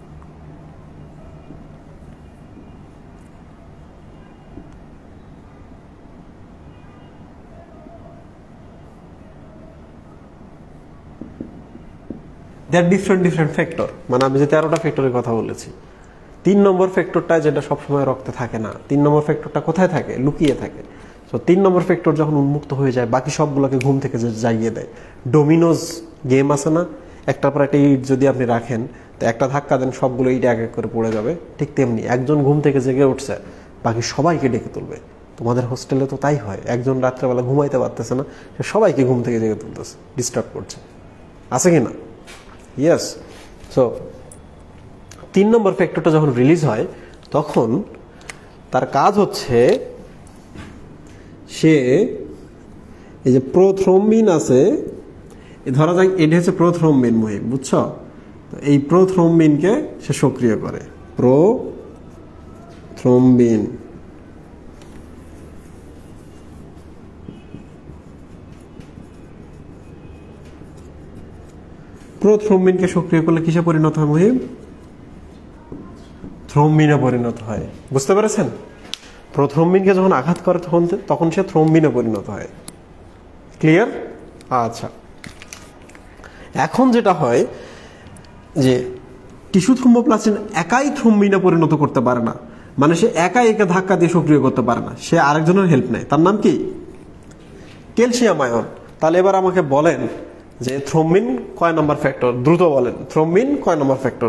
Speaker 1: দেয়ার ডিফারেন্ট ডিফারেন্ট ফ্যাক্টর, মানে আমি যে তেরোটা ফ্যাক্টরের কথা বলেছি, তিন নম্বর ফ্যাক্টরটা যেটা সবসময় রক্তে থাকে না, তিন নম্বর ফ্যাক্টরটা কোথায় থাকে? লুকিয়ে থাকে। তো তিন নম্বর ফ্যাক্টর যখন উন্মুক্ত হয়ে যায় বাকি সবগুলোকে ঘুম থেকে যে জাগিয়ে দেয়। ডোমিনোজ গেম আছে না, একটার পর একটা ইট যদি আপনি রাখেন তো একটা ধাক্কা দেন সবগুলো ইট এক এক করে পড়ে যাবে, ঠিক তেমনি একজন ঘুম থেকে জেগে উঠছে বাকি সবাইকে ডেকে তুলবে। তোমাদের হোস্টেলে তো তাই হয়, একজন রাত্রেবেলা ঘুমাইতে পারতেছে না, সে সবাইকে ঘুম থেকে জেগে তুলতেছে, ডিস্টার্ব করছে, আছে কি না? ইয়েস। সো তিন নম্বর ফ্যাক্টরটা যখন রিলিজ হয় তখন তার কাজ হচ্ছে সে এই যে প্রোথ্রম্বিন আছে, ধরা যাক এটা হচ্ছে প্রোথ্রম্বিন মুহিব, বুঝছো? তো এই প্রোথ্রম্বিনকে সে সক্রিয় করে, প্রোথ্রম্বিন। প্রোথ্রম্বিনকে সক্রিয় করলে কিসে পরিণত হয় মুহিব? থ্রম্বিনে পরিণত হয়। বুঝতে পেরেছেন? প্রোথ্রম্বিনকে যখন আঘাত করে তখন তখন সে থ্রম্বিনে পরিণত হয়। ক্লিয়ার? আচ্ছা, এখন যেটা হয় যে টিস্যু থ্রোম্বোপ্লাস্টিন একাই থ্রম্বিনে পরিণত করতে পারে না, মানে সে একাই একে ধাক্কা দিয়ে সক্রিয় করতে পারে না, সে আরেকজনের হেল্প নেয়। তার নাম কি? Calcium ion. তাহলে এবার আমাকে বলেন যে থ্রম্বিন কয় নম্বর ফ্যাক্টর? দ্রুত বলেন, থ্রম্বিন কয় নম্বর ফ্যাক্টর?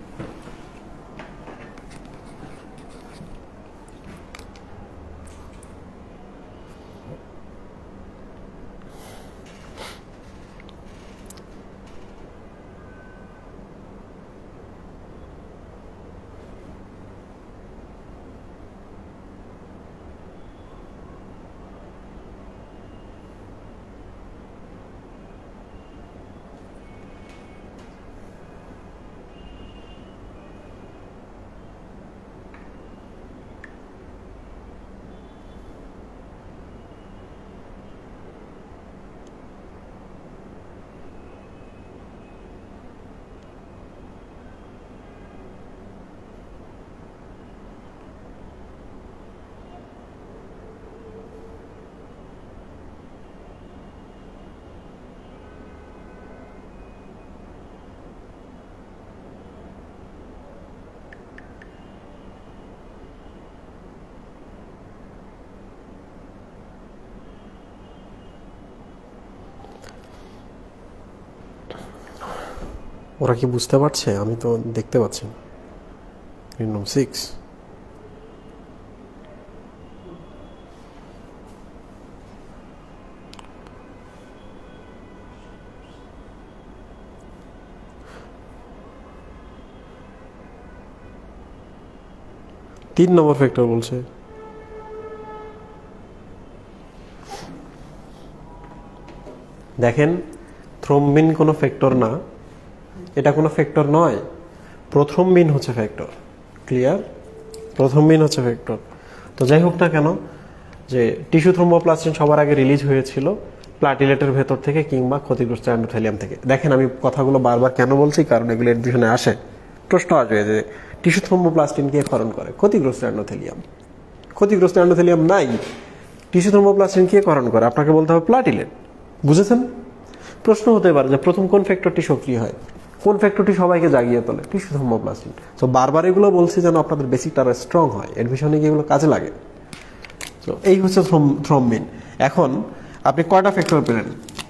Speaker 1: ওরা কি বুঝতে পারছে? আমি তো দেখতে পাচ্ছি না। সিক্স তিন নম্বর ফ্যাক্টর বলছে। দেখেন, থ্রম্বিন কোনো ফ্যাক্টর না, এটা কোনো ফ্যাক্টর নয়, প্রথম্বিন হচ্ছে ফ্যাক্টর। ক্লিয়ার? প্রথম্বিন হচ্ছে ফ্যাক্টর। তো যাই হোক না কেন, যে টিস্যু থ্রোম্বোপ্লাস্টিন সবার আগে রিলিজ হয়েছিল প্লাটিলেটের ভেতর থেকে কিংবা ক্ষতিগ্রস্ত এন্ডোথেলিয়াম থেকে। দেখেন আমি কথাগুলো বারবার কেন বলছি, কারণ এগুলো এডমিশনে আসে, প্রশ্ন আসবে যে টিস্যু থ্রোম্বোপ্লাস্টিন কে ক্ষরণ করে? ক্ষতিগ্রস্ত এন্ডোথেলিয়াম। ক্ষতিগ্রস্ত এন্ডোথেলিয়াম নাই, টিস্যু থ্রোম্বোপ্লাস্টিন কে ক্ষরণ করে? আপনাকে বলতে হবে প্লাটিলেট। বুঝেছেন? প্রশ্ন হতে পারে যে প্রথম কোন ফ্যাক্টরটি সক্রিয় হয়, কোন ফ্যাক্টরটি সবাইকে জাগিয়ে তোলে? Tissue thromboplastin. তো বারবার এগুলো বলছি যেন আপনাদের বেসিকটা আরো স্ট্রং হয়, এডমিশনে গিয়ে এগুলো কাজে লাগে। তো এই হচ্ছে থ্রম্বিন। এখন আপনি কয়টা ফ্যাক্টর পেলেন?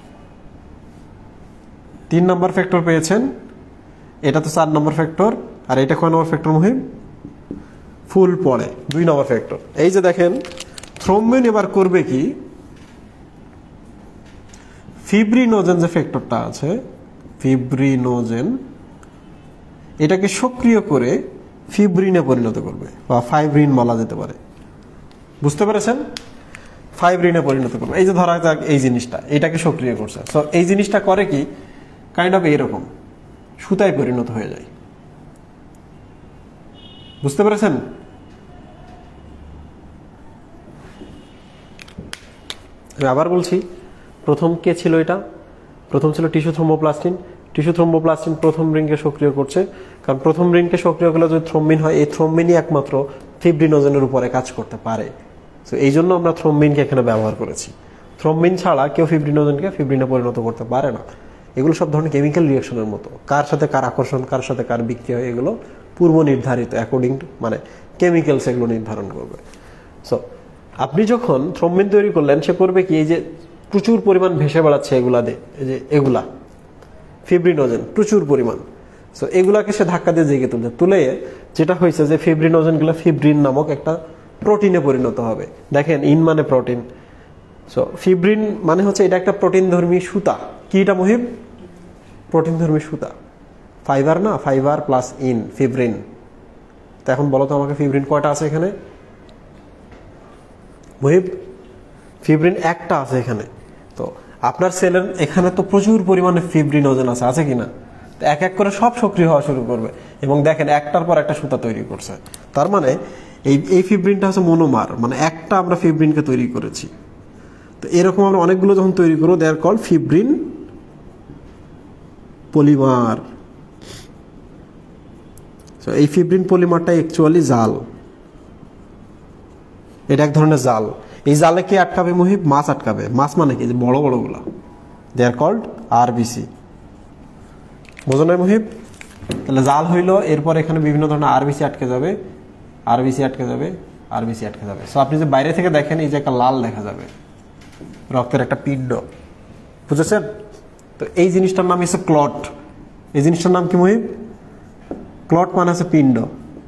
Speaker 1: তিন নম্বর ফ্যাক্টর পেয়েছেন, এটা তো চার নম্বর ফ্যাক্টর, আর এটা কয় নম্বর ফ্যাক্টর মহিম? ফুল পড়ে দুই নম্বর ফ্যাক্টর। এই যে দেখেন, থ্রম্বিন এবার করবে কি, ফিব্রিনোজেন যে ফ্যাক্টরটা আছে, ফিব্রিনোজেন, এটাকে সক্রিয় করে ফিব্রিনে পরিণত করবে, বা ফাইব্রিন বলা যেতে পারে। বুঝতে পেরেছেন? ফাইব্রিনে পরিণত করবে। এই যে ধরা যাক এই জিনিসটা, এটাকে সক্রিয় করছে, তো এই জিনিসটা করে কি, কাইন্ড অফ এরকম সুতায় পরিণত হয়ে যায়। বুঝতে পেরেছেন? আমি আবার বলছি, প্রথম কে ছিল? এটা প্রথম ছিল টিস্যু থ্রোম্বোপ্লাস্টিন। টিস্যু থ্রোম্বোপ্লাস্টিন প্রথম রিংকে সক্রিয় করছে, কারণ প্রথম রিংকে সক্রিয় করলে যদি থ্রম্বিন হয়, এই থ্রম্বিনই একমাত্র ফিব্রিনোজেনের উপরে কাজ করতে পারে। তো এই জন্য আমরা থ্রম্বিনকে এখানে ব্যবহার করেছি। থ্রম্বিন ছাড়া কেউ ফিব্রিনোজেনকে ফিব্রিনে পরিণত করতে পারে না। এগুলো সব ধরনের কেমিক্যাল রিয়াকশনের মতো, কার সাথে কার আকর্ষণ, কার সাথে কার বিক্রিয়া হয়, এগুলো পূর্ব নির্ধারিত, অ্যাকর্ডিং টু মানে কেমিক্যালস এগুলো নির্ধারণ করবে। সো আপনি যখন থ্রম্বিন তৈরি করলেন, সে করবে কি, এই যে প্রচুর পরিমাণ ভেসে বেড়াচ্ছে এগুলাতে, এই যে এগুলা ফিব্রিনোজেন প্রচুর পরিমাণ, সো এগুলাকে সে ধাক্কা দিয়ে জেগে তুলছে। তুলে যেটা হয়েছে যে ফিব্রিনোজেনগুলো ফিব্রিন নামক একটা প্রোটিনে পরিণত হবে। দেখেন, ইন মানে প্রোটিন, সো ফিব্রিন মানে হচ্ছে এটা একটা প্রোটিন ধর্মী সুতা। কি এটা মহিব? প্রোটিন ধর্মী সুতা। ফাইবার না, ফাইবার প্লাস ইন, ফিব্রিন। তো এখন বলো তো আমাকে, ফিব্রিন কয়টা আছে এখানে মহিব? ফিব্রিন একটা আছে এখানে। তো আপনার সেলের এখানে তো প্রচুর পরিমাণে ফিব্রিনোজেন আছে, আছে কিনা? তো এক এক করে সব সক্রিয় হওয়া শুরু করবে, এবং দেখেন একটার পর একটা সুতা তৈরি করছে। তার মানে এই এই ফিব্রিনটা হচ্ছে মনোমার, মানে একটা আমরা ফিব্রিনকে তৈরি করেছি। তো এরকম আমরা অনেকগুলো যখন তৈরি করবো, they are called fibrin polymer. তো এই ফিব্রিন পলিমারটা অ্যাকচুয়ালি জাল, এটা এক ধরনের জাল। এই জালে কে আটকাবে মহিব? মাছ আটকাবে। মাছ মানে কি? যে বড় বড় গুলা, দে আর কল্ড আরবিসি। বোঝো না মুহিব? তাহলে জাল হইলো, এরপর এখানে বিভিন্ন ধরনের আরবিসি আটকে যাবে, আরবিসি আটকে যাবে, আরবিসি আটকে যাবে। সো আপনি যে বাইরে থেকে দেখেন এই যে একটা লাল দেখা যাবে, রক্তের একটা পিণ্ড, বুঝেছেন? তো এই জিনিসটার নাম হচ্ছে ক্লট। এই জিনিসটার নাম কি মুহিব? ক্লট মানে হচ্ছে পিণ্ড।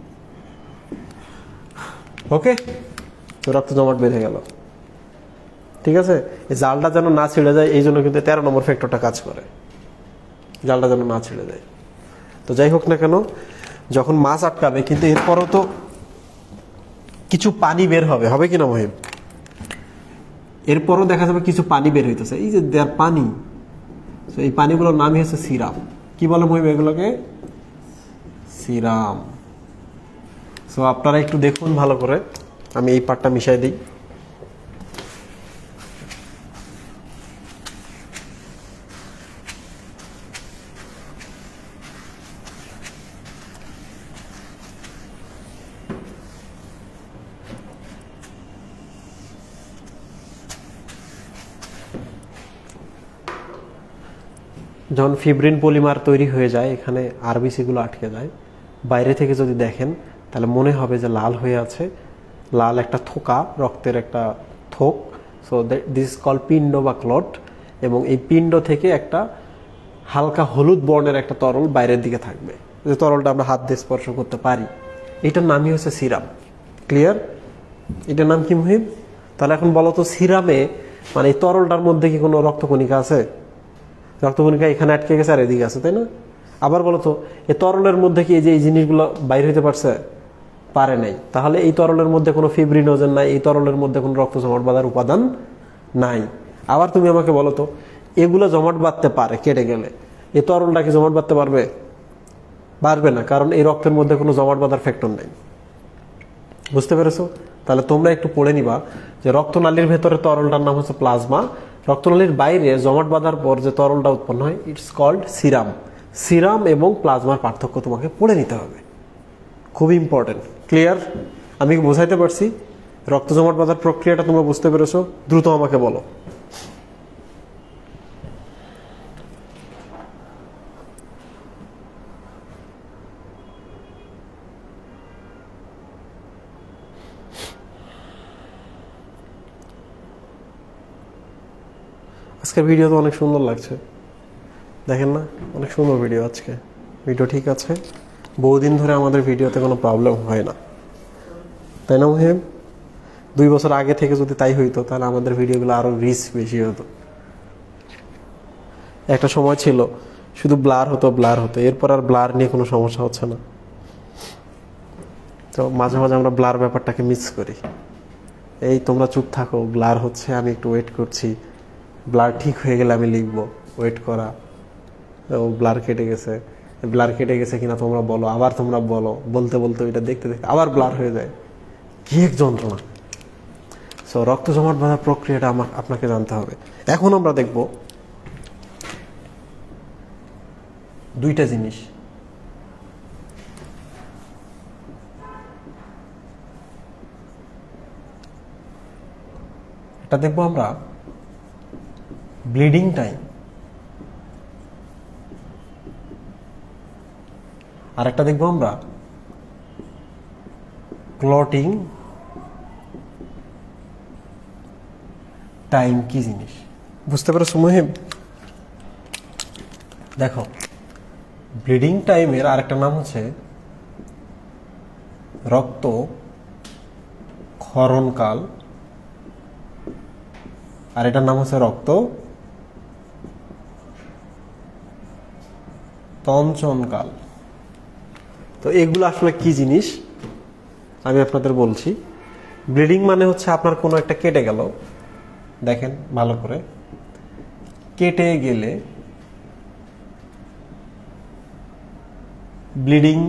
Speaker 1: ওকে, তো রক্ত জমাট বেঁধে গেল, ঠিক আছে? এই জালটা যেন না ছিঁড়ে যায় এই জন্য কিন্তু তেরো নম্বর ফ্যাক্টরটা কাজ করে, জালটা যেন না ছিঁড়ে যায়। তো যাই হোক না কেন, যখন মাছ আটকাবে কিন্তু এরপরও তো কিছু পানি বের হবে, হবে কিনা মহিব? এরপরও দেখা যাবে কিছু পানি বের হইতেছে, এই যে দেয়ার পানি, এই পানিগুলোর নামই হচ্ছে সিরাম। কি বলে মহিব এগুলোকে? সিরাম। সো আপনারা একটু দেখুন ভালো করে, আমি এই পার্টটা মিশাই দিই। যখন ফিব্রিন পলিমার তৈরি হয়ে যায়, এখানে আরবিসিগুলো আটকে যায়, বাইরে থেকে যদি দেখেন তাহলে মনে হবে যে লাল হয়ে আছে, লাল একটা থোকা, রক্তের একটা থোক। সো দিস কল পিণ্ড বা ক্লট। এবং এই পিণ্ড থেকে একটা হালকা হলুদ বর্ণের একটা তরল বাইরের দিকে থাকবে, যে তরলটা আমরা হাত দিয়ে স্পর্শ করতে পারি। এটার নামই হচ্ছে সিরাম। ক্লিয়ার? এটার নাম কি মুহিব? তাহলে এখন বলো তো, সিরামে মানে এই তরলটার মধ্যে কি কোনো রক্তকণিকা আছে? রক্তকণিকা এখানে আটকে গেছে আর এদিকে আছে, তাই না? আবার বলো তো, এই তরলের মধ্যে কি এই যে এই জিনিসগুলো বাইর হইতে পারছে? পারে নাই। তাহলে এই তরলের মধ্যে কোনো ফিব্রিনোজেন নাই, এই তরলের মধ্যে কোনো রক্ত জমাট বাঁধার উপাদান নাই। আবার তুমি আমাকে বলো তো, এগুলো জমাট বাঁধতে পারে কেটে গেলে, এই তরলটা কি জমাট বাঁধতে পারবে? পারবে না, কারণ এই রক্তের মধ্যে কোনো জমাট বাঁধার ফ্যাক্টর নেই। বুঝতে পেরেছো? তাহলে তোমরা একটু পড়ে নিবা যে রক্তনালীর ভেতরে তরলটার নাম হচ্ছে প্লাজমা, রক্তনালীর বাইরে জমাট বাঁধার পর যে তরলটা উৎপন্ন হয় ইটস কল্ড সিরাম। সিরাম এবং প্লাজমার পার্থক্য তোমাকে পড়ে নিতে হবে, খুব ইম্পর্টেন্ট। ক্লিয়ার? আমি কি বোঝাইতে পারছি? রক্ত জমাট বাঁধার প্রক্রিয়াটা তোমরা বুঝতে পেরেছো? দ্রুত আমাকে বলো। আজকের ভিডিও তো অনেক সুন্দর লাগছে, দেখেন না? অনেক সুন্দর ভিডিও আজকে। ভিডিও ঠিক আছে, বহুদিন ধরে আমাদের ভিডিওতে কোনো প্রবলেম হয় না, তাই না মুহিব? দুই বছর আগে থেকে যদি তাই হইতো তাহলে আমাদের ভিডিওগুলো আরো রিচ বেশি হতো। একটা সময় ছিল শুধু ব্লার হতো ব্লার হতো, এরপর আর ব্লার নিয়ে কোনো সমস্যা হচ্ছে না। তো মাঝে মাঝে আমরা ব্লার ব্যাপারটাকে মিস করি। এই তোমরা চুপ থাকো, ব্লার হচ্ছে, আমি একটু ওয়েট করছি, ব্লার ঠিক হয়ে গেলে আমি লিখবো, ওয়েট করা। ও ব্লার কেটে গেছে, ব্লার কেটে গেছে কিনা তোমরা বলো, আবার তোমরা বলো, বলতে বলতে ওইটা দেখতে দেখতে আবার ব্লার হয়ে যায়, কি এক যন্ত্রণা। সো রক্ত জমাট বাঁধার প্রক্রিয়াটা আমার আপনাকে জানতে হবে। এখন আমরা দেখব দুইটা জিনিস। এটা দেখবো আমরা ব্লিডিং টাইম, আর একটা দেখবো আমরা ক্লটিং টাইম কি জিনিস। বুঝতে পারছো মুহিব? দেখো, ব্লিডিং টাইমের আরেকটা নাম হচ্ছে রক্ত ক্ষরণকাল, আর এটার নাম হচ্ছে রক্ত তঞ্চনকাল। তো এগুলো আসলে কি জিনিস আমি আপনাদের বলছি। ব্লিডিং মানে হচ্ছে আপনার কোনো একটা কেটে গেল, দেখেন ভালো করে, কেটে গেলে ব্লিডিং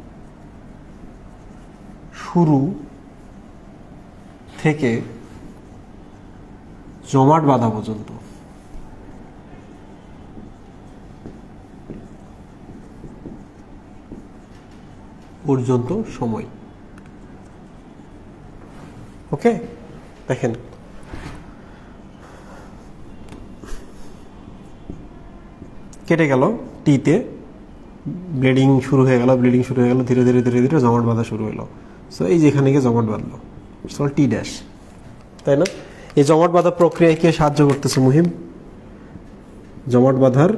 Speaker 1: শুরু থেকে জমাট বাঁধা পর্যন্ত পর্যন্ত সময়। ওকে, দেখেন কেটে গেল টিতে, ব্লিডিং শুরু হয়ে গেল ব্লিডিং শুরু হয়ে গেল ধীরে ধীরে ধীরে ধীরে জমাট বাঁধা শুরু হলো। সো এই যেখানে গিয়ে জমাট বাঁধলো, টি ড্যাশ, তাই না? এই জমাট বাঁধা প্রক্রিয়ায় কে সাহায্য করতেছে? মুহিম, জমাট বাঁধার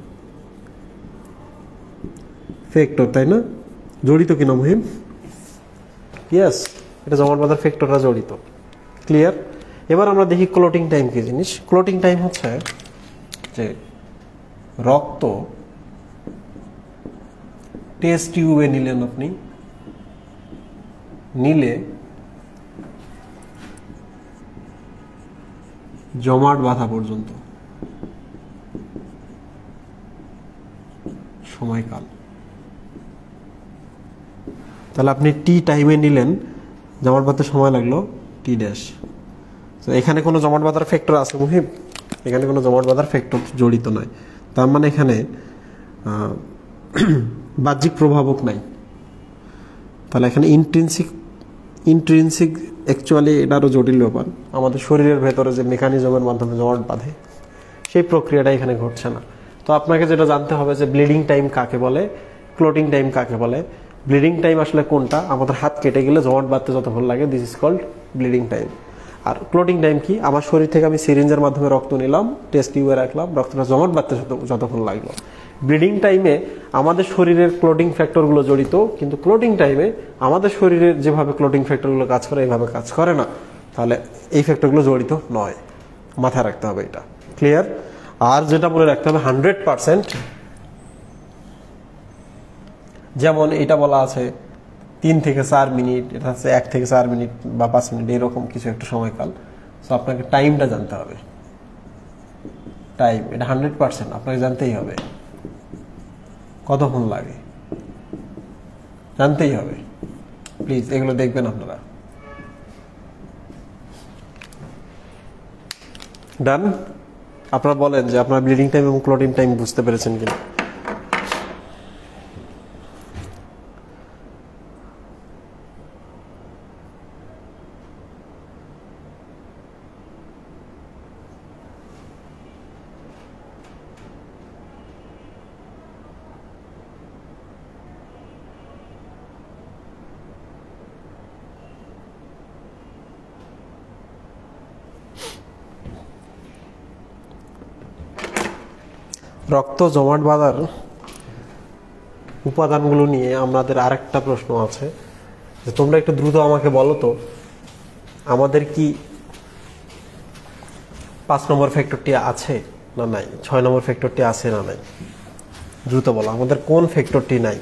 Speaker 1: ফ্যাক্টর, তাই না? জড়িত কিনা মুহিম? ইয়েস, এটা জমাট বাঁধার ফ্যাক্টররা জড়িত। ক্লিয়ার? এবার আমরা দেখি ক্লোটিং টাইম কি জিনিস। ক্লোটিং টাইম হচ্ছে যে রক্ত টেস্ট টিউবে নিলেন আপনি, নিলে জমাট বাঁধা পর্যন্ত সময়কাল। তাহলে আপনি টি টাইমে নিলেন, জমাট বাঁধতে সময় লাগলো টি ড্যাশ। তো এখানে কোনো জমাট বাঁধার ফ্যাক্টর আছে মুহিম? এখানে কোনো জমাট বাঁধার ফ্যাক্টর জড়িত নয়। তার মানে এখানে বাহ্যিক প্রভাবক নাই। তাহলে এখানে ইন্ট্রিনসিক ইন্ট্রিনসিক অ্যাকচুয়ালি এটা আরও জটিল ব্যাপার। আমাদের শরীরের ভেতরে যে মেকানিজমের মাধ্যমে জমাট বাঁধে সেই প্রক্রিয়াটা এখানে ঘটছে না। তো আপনাকে যেটা জানতে হবে যে ব্লিডিং টাইম কাকে বলে, ক্লোটিং টাইম কাকে বলে। ব্লিডিং টাইম আসলে কোনটা? আমাদের হাত কেটে গেলে জমাট বাঁধতে যতক্ষণ লাগে, this is called bleeding time. আর ক্লোটিং টাইম কি? আমার শরীর থেকে আমি সিরিঞ্জের মাধ্যমে রক্ত নিলাম, টেস্ট টিউবে রাখলাম, রক্তটা জমাট বাঁধতে যতক্ষণ লাগলো। ব্লিডিং টাইমে আমাদের শরীরের ক্লোটিং ফ্যাক্টরগুলো জড়িত, কিন্তু ক্লোটিং টাইমে আমাদের শরীরের যেভাবে ক্লোটিং ফ্যাক্টরগুলো কাজ করে এইভাবে কাজ করে না। তাহলে এই ফ্যাক্টরগুলো জড়িত নয়, মাথায় রাখতে হবে এটা। ক্লিয়ার? আর যেটা বলে রাখতে হবে হান্ড্রেড পার্সেন্ট, যেমন এটা বলা আছে তিন থেকে চার মিনিট, এটা হচ্ছে এক থেকে চার মিনিট বা পাঁচ মিনিট, এরকম কিছু একটা সময়কাল। সো আপনাকে টাইমটা জানতে হবে। টাইম এটা হান্ড্রেড পার্সেন্ট আপনাকে জানতেই হবে, কতক্ষণ লাগে জানতেই হবে। প্লিজ এগুলো দেখবেন আপনারা। ডান? আপনারা বলেন যে আপনার ব্লিডিং টাইম এবং ক্লোটিং টাইম বুঝতে পেরেছেন কিনা। রক্ত জমাট বাঁধার উপাদানগুলো নিয়ে আমাদের আরেকটা প্রশ্ন আছে, যে তোমরা একটু দ্রুত আমাকে বলো তো, আমাদের কি পাঁচ নম্বর ফ্যাক্টরটি আছে না নাই, ছয় নম্বর ফ্যাক্টরটি আছে না নাই? দ্রুত বলো আমাদের কোন ফ্যাক্টরটি নাই।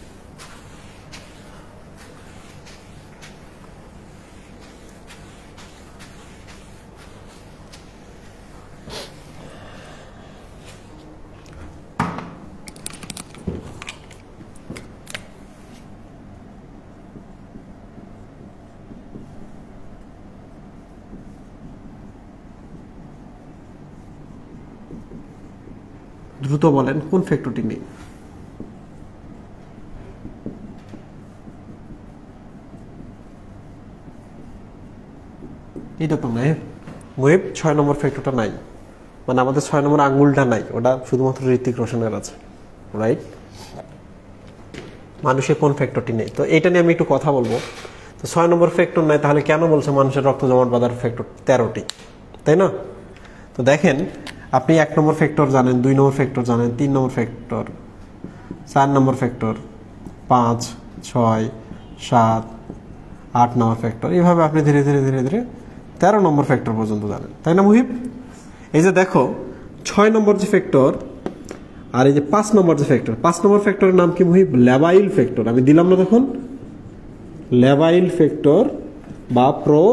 Speaker 1: দ্রুত বলেন কোন ফ্যাক্টরটি নেই। এটা তো নাই, ওয়েব ছয় নম্বর ফ্যাক্টরটা নাই, মানে আমাদের ছয় নম্বর আঙ্গুলটা নাই, ওটা শুধুমাত্র ঋত্বিক রোশনের আছে, রাইট? মানুষের কোন ফ্যাক্টরটি নেই, তো এটা নিয়ে আমি একটু কথা বলবো। তো ছয় নম্বর ফ্যাক্টর নাই, তাহলে কেন বলছে মানুষের রক্ত জমাট বাঁধার ফ্যাক্টর তেরোটি, তাই না? তো দেখেন, আপনি এক নম্বর ফ্যাক্টর জানেন, দুই নম্বর ফ্যাক্টর জানেন, তিন নম্বর ফ্যাক্টর, চার নম্বর ফ্যাক্টর, পাঁচ, ছয়, সাত, আট নম্বর ফ্যাক্টর, এইভাবে আপনি ধীরে ধীরে ধীরে ধীরে তেরো নম্বর ফ্যাক্টর পর্যন্ত জানেন, তাই না মুহিব? এই যে দেখো, ছয় নম্বর যে ফ্যাক্টর আর এই যে পাঁচ নম্বর যে ফ্যাক্টর, পাঁচ নম্বর ফ্যাক্টরের নাম কি মুহিব? ল্যাবাইল ফ্যাক্টর। আমি দিলাম না তখন? ল্যাবাইল ফ্যাক্টর বা প্রো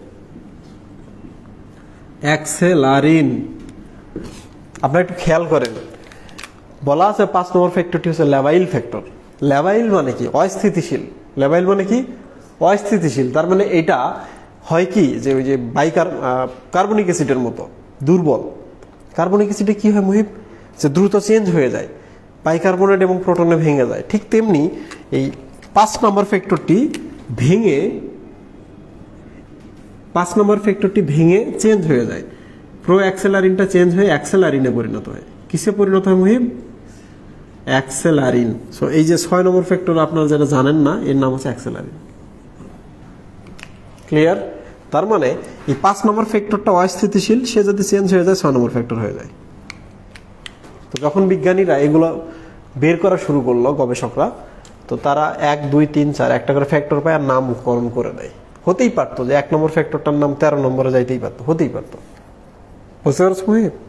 Speaker 1: অ্যাক্সেলারিন। আপনারা একটু খেয়াল করেন, বলা আছে পাঁচ নম্বর ফ্যাক্টরটি হচ্ছে ল্যাবাইল ফ্যাক্টর। ল্যাবাইল মানে কি? অস্থিতিশীল। ল্যাবাইল মানে কি? অস্থিতিশীল। তার মানে এটা হয় কি, যে ওই যে বাইকার কার্বনিক অ্যাসিডের মতো দুর্বল। কার্বনিক অ্যাসিডে কি হয় মুহিব? যে দ্রুত চেঞ্জ হয়ে যায়, বাইকার্বনেট এবং প্রোটনে ভেঙে যায়। ঠিক তেমনি এই পাঁচ নম্বর ফ্যাক্টরটি ভেঙে পাঁচ নম্বর ফ্যাক্টরটি ভেঙে চেঞ্জ হয়ে যায়। প্রো অ্যাক্সেলারিনটা চেঞ্জ হয়ে অ্যাক্সেলারিনে পরিণত হয়। কিসে পরিণত হয় মুহিব? অ্যাক্সেলারিন। সো এই যে ছয় নম্বর ফ্যাক্টর আপনারা যেটা জানেন না, এর নাম হচ্ছে অ্যাক্সেলারিন। ক্লিয়ার? তার মানে এই পাঁচ নম্বর ফ্যাক্টরটা অস্থিতিশীল, সে যদি চেঞ্জ হয়ে যায় ছয় নম্বর ফ্যাক্টর হয়ে যায়। তো যখন বিজ্ঞানীরা এগুলো বের করা শুরু করলো, গবেষকরা, তো তারা এক দুই তিন চার একটা করে ফ্যাক্টর পায় আর নামকরণ করে দেয়। হতেই পারতো যে এক নম্বর ফ্যাক্টরটার নাম তেরো নম্বরে যাইতেই পারতো, হতেই পারতো। বুঝতে পারছো?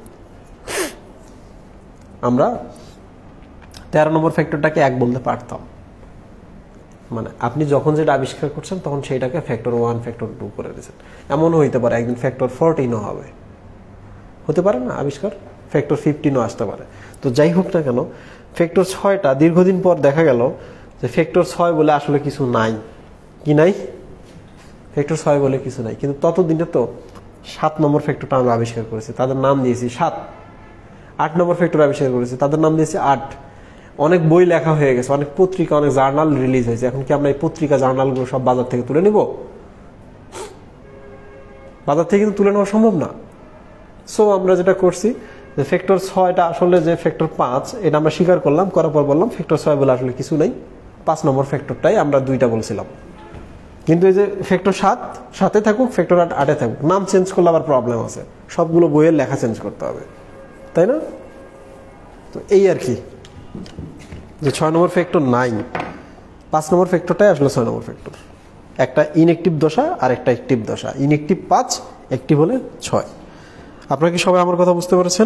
Speaker 1: আমরা তেরো নম্বর ফ্যাক্টরটাকে এক বলতে পারতাম, মানে আপনি যখন যেটা আবিষ্কার করছেন তখন সেইটাকে ফ্যাক্টর ওয়ান ফ্যাক্টর টু করে দিয়েছেন। এমনও হইতে পারে একদিন ফ্যাক্টর ফোরটিনও হবে, হতে পারে না আবিষ্কার, ফ্যাক্টর ফিফটিনও আসতে পারে। তো যাই হোক না কেন, ফ্যাক্টর ছয়টা দীর্ঘদিন পর দেখা গেল যে ফ্যাক্টর ছয় বলে আসলে কিছু নাই। কি নাই? ফ্যাক্টর ছয় বলে কিছু নাই। কিন্তু ততদিনে তো সাত নম্বর ফ্যাক্টরটা আমরা আবিষ্কার করেছি, তাদের নাম দিয়েছি সাত। আট নম্বর ফ্যাক্টর আবিষ্কার করেছি, তাদের নাম দিয়েছি আট। অনেক বই লেখা হয়ে গেছে, অনেক পত্রিকা, অনেক জার্নাল রিলিজ হয়েছে। এখন কি আমরা এই পত্রিকা জার্নালগুলো সব বাজার থেকে তুলে নিব? বাজার থেকে কিন্তু তুলে নেওয়া সম্ভব না। সো আমরা যেটা করছি যে ফ্যাক্টর ছয়টা আসলে যে ফ্যাক্টর পাঁচ, এটা আমরা স্বীকার করলাম, করার পর বললাম ফ্যাক্টর ছয় বলে আসলে কিছু নেই, পাঁচ নম্বর ফ্যাক্টরটাই আমরা দুইটা বলছিলাম। কিন্তু এই যে ফ্যাক্টর সাত সাথে থাকুক, ফ্যাক্টর আট আটে থাকুক, নাম চেঞ্জ করলে আবার প্রবলেম আছে, সবগুলো বইয়ের লেখা চেঞ্জ করতে হবে, তাই না? তো এই আর কি, যে ছয় নম্বর ফ্যাক্টর নাই, পাঁচ নম্বর ফ্যাক্টরটাই আসলে ছয় নম্বর ফ্যাক্টর। একটা ইনএক্টিভ দশা আর একটা অ্যাক্টিভ দশা। ইনএক্টিভ পাঁচ, অ্যাক্টিভ হলে ছয়। আপনারা কি সবাই আমার কথা বুঝতে পেরেছেন?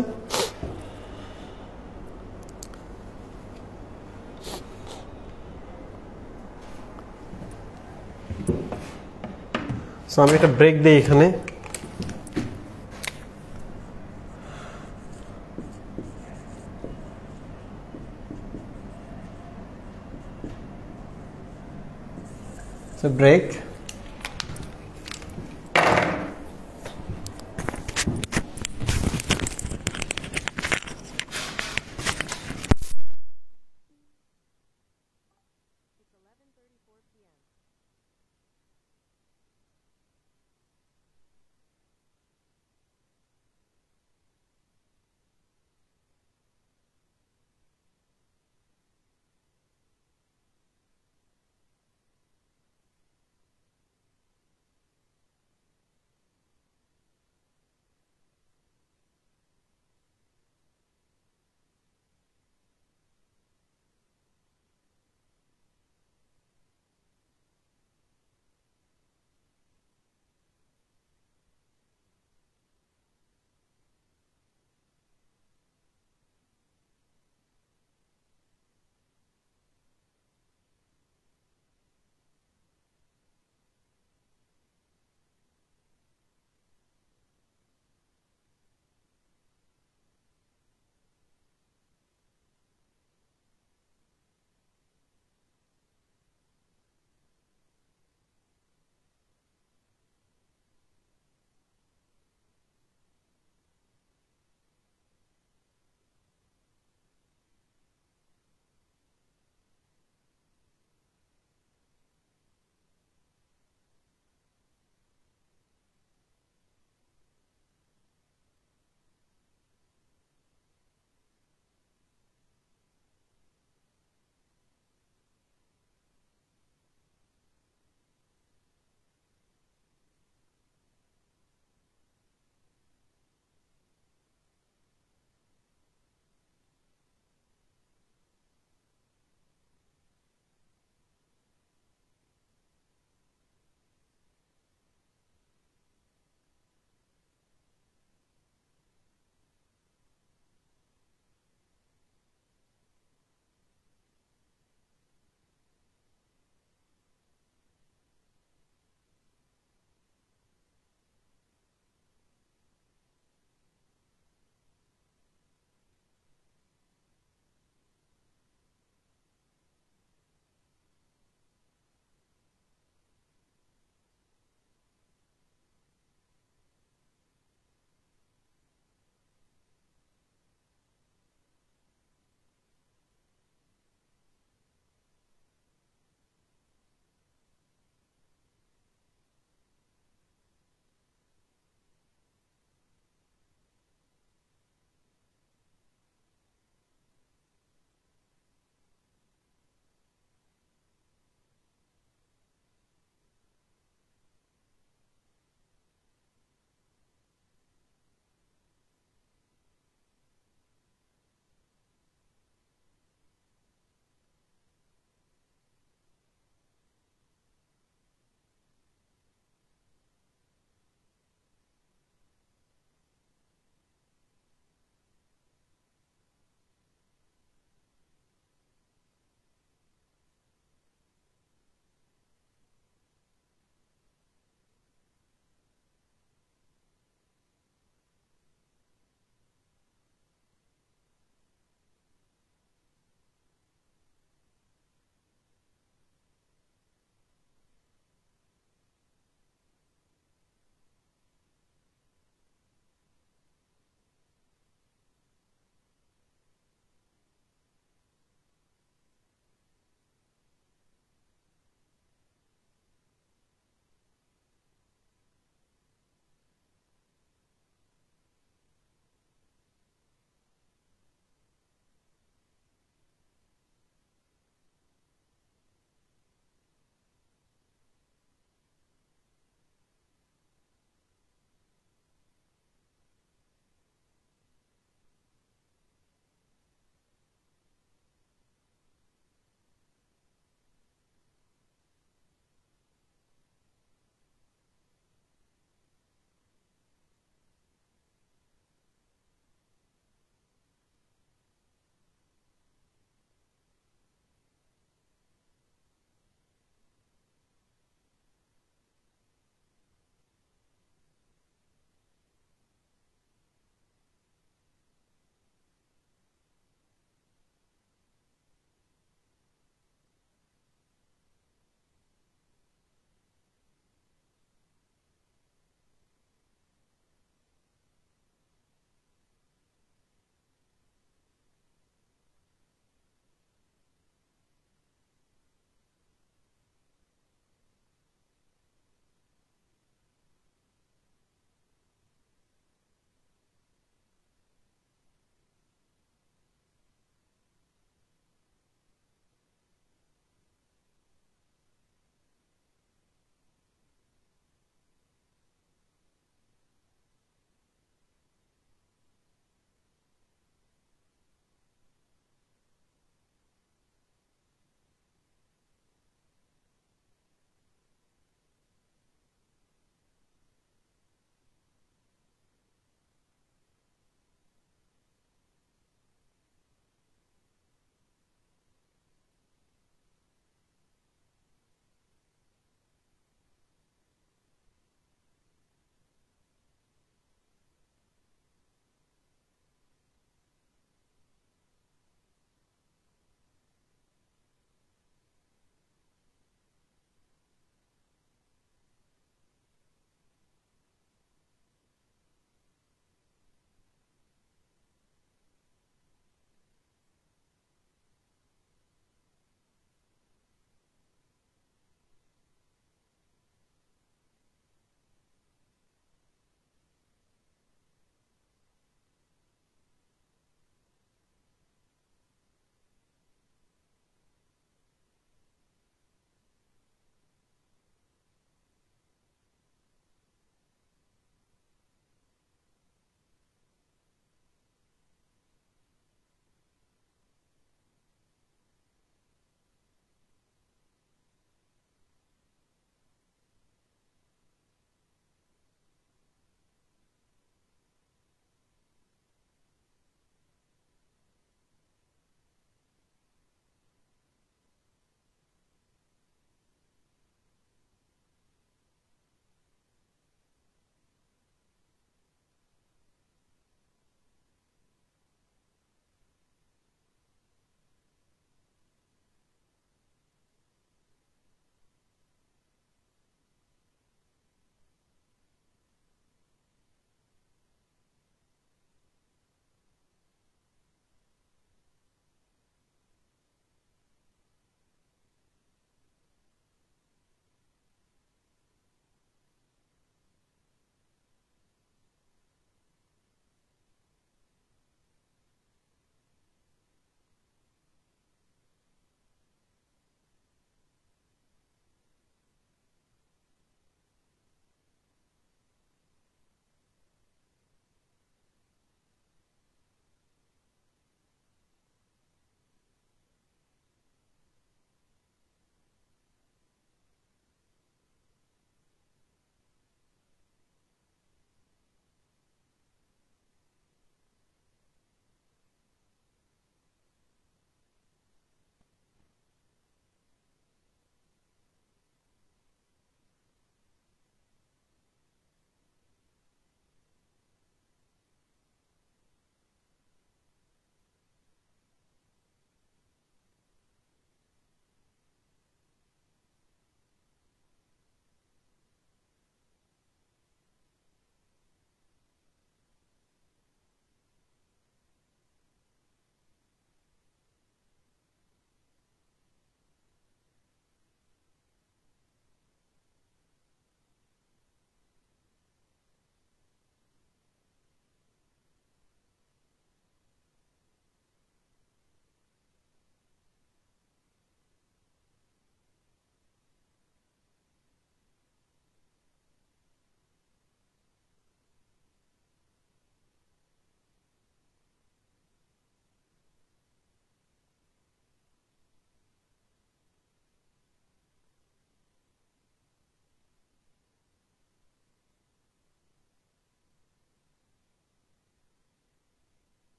Speaker 1: সো আমি একটা ব্রেক দিই এখানে। ব্রেক।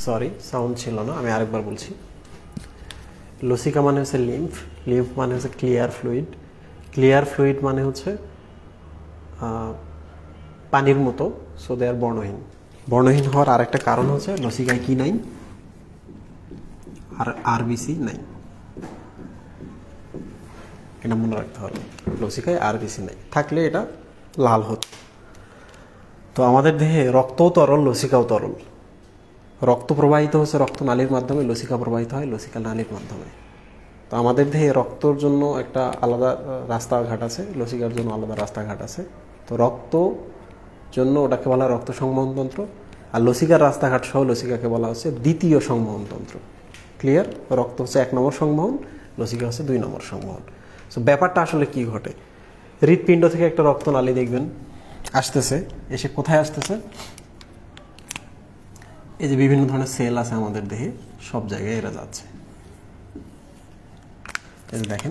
Speaker 1: সরি সাউন্ড ছিল না, আমি আরেকবার বলছি। লসিকা মানে হচ্ছে লিম্ফ, লিম্ফ মানে হচ্ছে ক্লিয়ার ফ্লুইড, ক্লিয়ার ফ্লুইড মানে হচ্ছে পানির মতো, সো দে আর বর্ণহীন। বর্ণহীন হওয়ার আরেকটা কারণ হচ্ছে লসিকায় কি নাই, আর আরবিসি নাই, এটা মনে রাখতে হবে। লসিকায় আরবিসি নাই, থাকলে এটা লাল হতো। তো আমাদের দেহে রক্তও তরল, লসিকাও তরল। রক্ত প্রবাহিত হচ্ছে রক্তনালীর মাধ্যমে, লসিকা প্রবাহিত হয় লসিকা নালীর মাধ্যমে। তো আমাদের দেহে রক্তর জন্য একটা আলাদা রাস্তাঘাট আছে, লসিকার জন্য আলাদা রাস্তাঘাট আছে। তো রক্ত জন্য ওটাকে বলা হয় রক্ত সংবহনতন্ত্র, আর লসিকার রাস্তাঘাট সহ লসিকাকে বলা হচ্ছে দ্বিতীয় সংবহনতন্ত্র। ক্লিয়ার? রক্ত হচ্ছে এক নম্বর সংবহন, লসিকা হচ্ছে দুই নম্বর সংবহন। সো ব্যাপারটা আসলে কি ঘটে, হৃৎপিণ্ড থেকে একটা রক্তনালী দেখবেন আসতেছে, এসে কোথায় আসতেছে, এই যে বিভিন্ন ধরনের সেল আছে আমাদের দেহে, সব জায়গায় এরা যাচ্ছে। এই যে দেখেন,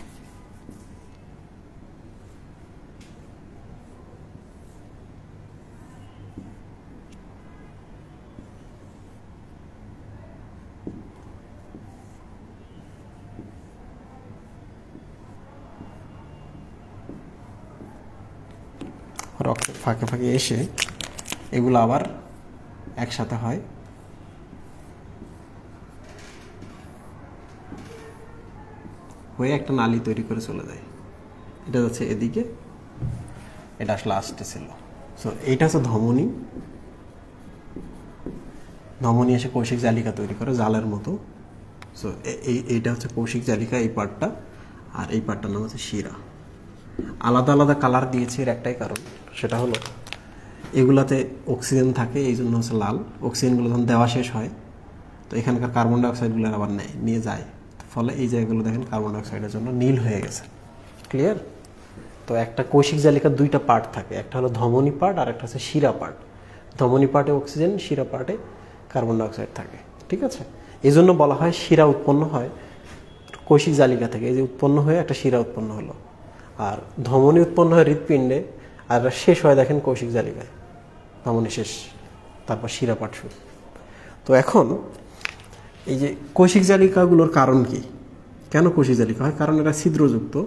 Speaker 1: রক্তের ফাঁকে ফাঁকে এসে এগুলো আবার একসাথে হয়, হয়ে একটা নালী তৈরি করে চলে যায়। এটা যাচ্ছে এদিকে, এটা আসলে আসতেছিল। সো এইটা হচ্ছে ধমনী, ধমনী এসে কৌশিক জালিকা তৈরি করে জালের মতো। সো এই এইটা হচ্ছে কৌশিক জালিকা, এই পার্টটা, আর এই পার্টটার নাম হচ্ছে শিরা। আলাদা আলাদা কালার দিয়েছি এর একটাই কারণ, সেটা হলো এগুলাতে অক্সিজেন থাকে, এই জন্য হচ্ছে লাল। অক্সিজেনগুলো যখন দেওয়া শেষ হয়, তো এখানকার কার্বন ডাইঅক্সাইডগুলো আবার নেয়, নিয়ে যায়, ফলে এই জায়গাগুলো দেখেন কার্বন ডাইঅক্সাইডের জন্য নীল হয়ে গেছে। ক্লিয়ার? তো একটা কৌশিক জালিকার দুইটা পার্ট থাকে, একটা হলো ধমনী পার্ট আর একটা হচ্ছে শিরা পার্ট। ধমনী পার্টে অক্সিজেন, শিরা পার্টে কার্বন ডাইঅক্সাইড থাকে। ঠিক আছে? এই জন্য বলা হয় শিরা উৎপন্ন হয় কৌশিক জালিকা থেকে, এই যে উৎপন্ন হয়ে একটা শিরা উৎপন্ন হলো। আর ধমনী উৎপন্ন হয় হৃৎপিণ্ডে, আর শেষ হয় দেখেন কৌশিক জালিকায়, ধমনী শেষ, তারপর শিরা পার্ট শুরু। তো এখন এই যে কৌশিক জালিকাগুলোর কারণ কি, কেন কৌশিক জালিকা হয়? কারণ এরা ছিদ্রযুক্ত।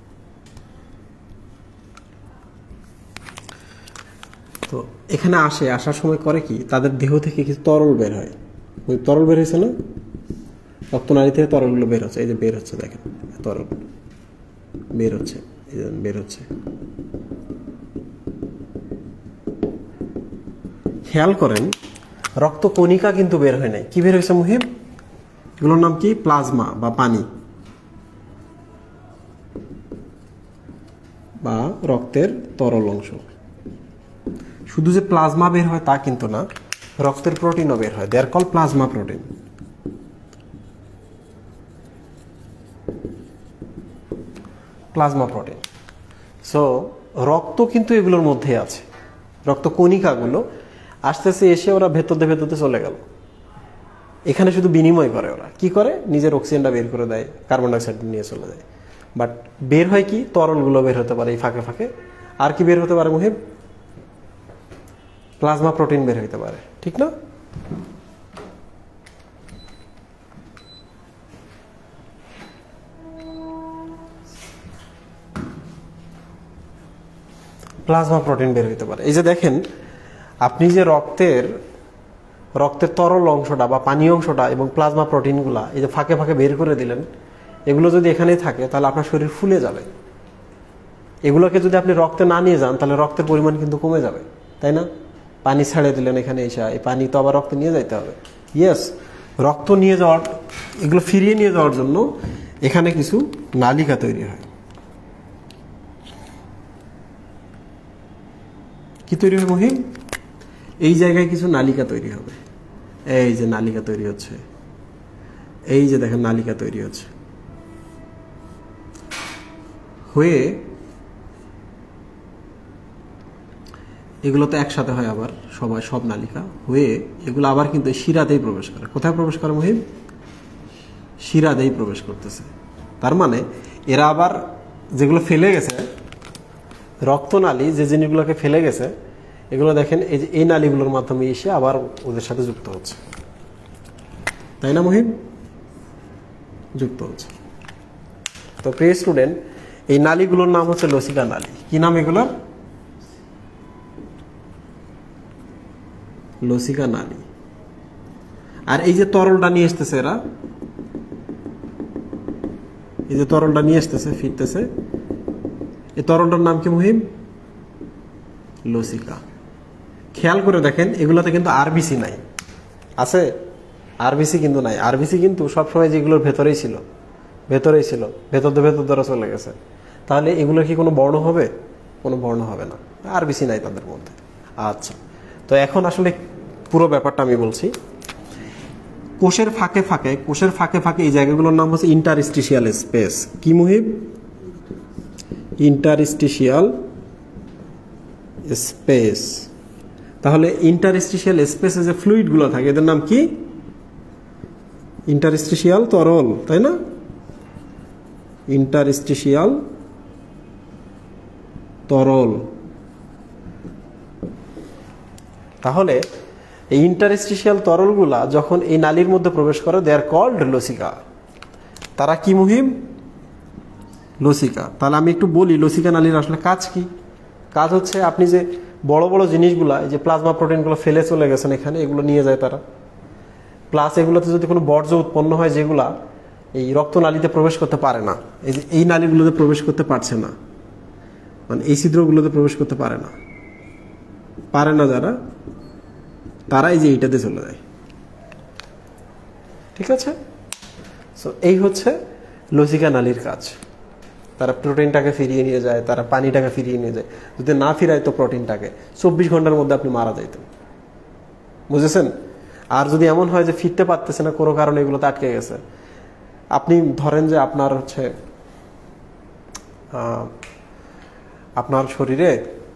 Speaker 1: তো এখানে আসে, আসার সময় করে কি, তাদের দেহ থেকে কিছু তরল বের হয়। ওই তরল বের হয়েছে না, রক্তনালী থেকে তরলগুলো বের হচ্ছে, এই যে বের হচ্ছে দেখেন, তরল বের হচ্ছে, এই যে বের হচ্ছে। খেয়াল করেন রক্ত কণিকা কিন্তু বের হয় নাই, কি বের হয়েছে মুহিব? এগুলোর নাম কি? প্লাজমা বা পানি, বা রক্তের তরল অংশ। শুধু যে প্লাজমা বের হয় তা কিন্তু না, রক্তের প্রোটিনও বের হয়, they are call plasma protein. Plasma protein. So রক্ত কিন্তু এগুলোর মধ্যে আছে, রক্ত কণিকাগুলো আস্তে এসে ওরা ভেতরতে ভেতরতে চলে গেল। এখানে শুধু বিনিময় করে, ওরা কি করে, নিজের অক্সিজেনটা বের করে দেয়, কার্বন ডাইঅক্সাইড নিয়ে চলে যায়। বাট বের হয় কি, তরলগুলো বের হতে পারে এই ফাঁকে ফাঁকে। আর কি বের হতে পারে মুহিব? প্লাজমা প্রোটিন বের হতে পারে, ঠিক না? প্লাজমা প্রোটিন বের হতে পারে। এই যে দেখেন, আপনি যে রক্তের রক্তের তরল অংশটা বা পানি অংশটা এবং প্লাজমা প্রোটিনগুলা এই যে ফাঁকে ফাঁকে বের করে দিলেন, এগুলো যদি এখানেই থাকে তাহলে আপনার শরীর ফুলে যাবে। এগুলোকে যদি আপনি রক্তে না নিয়ে যান তাহলে রক্তের পরিমাণ কিন্তু কমে যাবে, তাই না? পানি ছেড়ে দিলেন এখানে এসে, এই পানি তো আবার রক্তে নিয়ে যাইতে হবে। ইয়েস, রক্ত নিয়ে যাওয়ার, এগুলো ফিরিয়ে নিয়ে যাওয়ার জন্য এখানে কিছু নালিকা তৈরি হয়। কি তৈরি হয় মহিম? এই জায়গায় কিছু নালিকা তৈরি হবে, এই যে নালিকা তৈরি হচ্ছে, এই যে দেখেন নালিকা তৈরি হচ্ছে, হয়ে এগুলো তো একসাথে হয় আবার সবাই, সব নালিকা হয়ে এগুলো আবার কিন্তু শিরাতেই প্রবেশ করে। কোথায় প্রবেশ করে মহিম? শিরাতেই প্রবেশ করতেছে। তার মানে এরা আবার যেগুলো ফেলে গেছে, রক্তনালী যে জিনিসগুলোকে ফেলে গেছে, এগুলো দেখেন এই যে এই নালীগুলোর মাধ্যমে এসে আবার ওদের সাথে যুক্ত হচ্ছে। তাই না মহিম? যুক্ত হচ্ছে। তো প্রিয় স্টুডেন্ট, এই নালীগুলোর নাম হচ্ছে লসিকা নালী। কি নাম এগুলোর? লসিকা নালী। আর এই যে তরলটা নিয়ে আসতেছে এরা, এই যে তরলটা নিয়ে আসতেছে ফিরতেছে, এই তরলটার নাম কি মহিম? লসিকা। খেয়াল করে দেখেন এগুলোতে কিন্তু আরবিসি নাই, আছে আরবিসি কিন্তু নাই। আরবিসি কিন্তু সবসময় যেগুলোর ভেতরেই ছিল, ভেতরেই ছিল, ভেতর ভেতর ধরে চলে গেছে। তাহলে এগুলোর কি কোনো বর্ণ হবে? কোনো বর্ণ হবে না, আরবিসি নাই তাদের মধ্যে। আচ্ছা, তো এখন আসলে পুরো ব্যাপারটা আমি বলছি। কোষের ফাঁকে ফাঁকে, কোষের ফাঁকে ফাঁকে এই জায়গাগুলোর নাম হচ্ছে ইন্টারস্টিশিয়াল স্পেস। কি মুহিব? Interstitial space. তাহলে ইন্টারস্টিশিয়াল স্পেসে যে ফ্লুইডগুলো থাকে এদের নাম কি? ইন্টারস্টিশিয়াল তরল, তাই না? ইন্টারস্টিশিয়াল তরল। তাহলে এই ইন্টারস্টিশিয়াল তরলগুলা যখন এই নালীর মধ্যে প্রবেশ করে, দে আর কল্ড লসিকা। তারা কি মুহিম? লসিকা। তাহলে আমি একটু বলি লসিকা নালীর আসলে কাজ কি। কাজ হচ্ছে আপনি যে বড় বড় জিনিসগুলা, এই যে প্লাজমা প্রোটিনগুলো ফেলে চলে গেছেন এখানে, এগুলো নিয়ে যায় তারা। প্লাস এগুলোতে যদি কোনো বর্জ্য উৎপন্ন হয় যেগুলা এই রক্তনালীতে প্রবেশ করতে পারে না, এই যে এই নালীগুলোতে প্রবেশ করতে পারছে না, মানে এই ছিদ্রগুলোতে প্রবেশ করতে পারে না, পারে না যারা, তারা এই যে এইটাতে চলে যায়। ঠিক আছে? সো এই হচ্ছে লসিকা নালীর কাজ। তারা প্রোটিনটাকে ফিরিয়ে নিয়ে যায়, তারা পানিটাকে ফিরিয়ে নিয়ে যায়। যদি না ফিরায় তো প্রোটিনটাকে চব্বিশ ঘন্টার মধ্যে আপনি মারা যাইতেন। বুঝেছেন? আর যদি এমন হয় যে ফিরতে পারতেছে না, কোনো কারণে এগুলোতে আটকে গেছে, আপনি ধরেন যে আপনার হচ্ছে আপনার শরীরে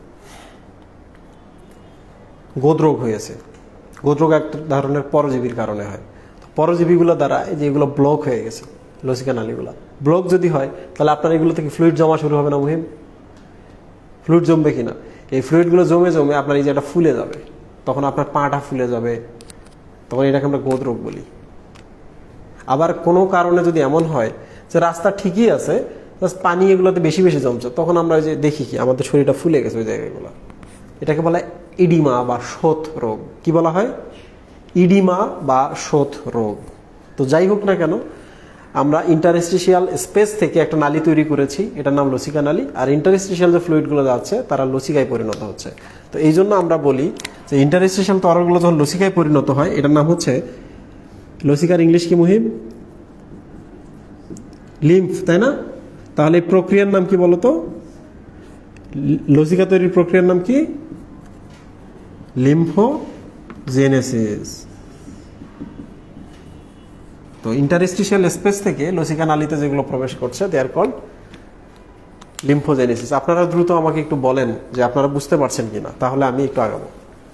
Speaker 1: গোদরোগ হয়েছে। গোদরোগ এক ধরনের পরজীবীর কারণে হয়। পরজীবীগুলো দ্বারা এই যে এগুলো ব্লক হয়ে গেছে, লসিকা নালীগুলো ব্লক যদি হয়, তাহলে আপনার এগুলো থেকে ফ্লুইড জমা শুরু হবে না মুহিম? ফ্লুইড জমবে কিনা? এই ফ্লুইডগুলো জমে জমে আপনার এই জায়গাটা ফুলে যাবে, তখন আপনার পাটা ফুলে যাবে, তখন এটাকে আমরা গোদরোগ বলি। আবার কোনো কারণে যদি এমন হয় যে রাস্তা ঠিকই আছে, পানি এগুলোতে বেশি বেশি জমছে, তখন আমরা যে দেখি কি আমাদের শরীরটা ফুলে গেছে ওই জায়গাগুলো, এটাকে বলা হয় ইডিমা বা শোথ রোগ। কি বলা হয়? ইডিমা বা শোথ রোগ। তো যাই হোক না কেন, আমরা ইন্টারস্টিশিয়াল স্পেস থেকে একটা নালী তৈরি করেছি, এটার নাম লসিকা নালী। আর ইন্টারস্টিশিয়াল যে ফ্লুইডগুলো যাচ্ছে তারা লসিকায় পরিণত হচ্ছে। তো এই জন্য আমরা বলি যে ইন্টারস্টিশিয়াল তরলগুলো যখন লসিকায় পরিণত হয়, এটার নাম হচ্ছে লসিকার ইংলিশ কি মুহিম? লিম্ফ, তাই না? তাহলে এই প্রক্রিয়ার নাম কি বলতো? লসিকা তৈরির প্রক্রিয়ার নাম কি? লিম্ফোজেনেসিস। তো ইন্টারস্টিশিয়াল স্পেস থেকে লসিকা নালীতে যেগুলো প্রবেশ করছে দে আর কল্ড লিম্ফোজেনেসিস। আপনারা দ্রুত আমাকে একটু বলেন যে আপনারা বুঝতে পারছেন কিনা, তাহলে আমি একটু আগাবো।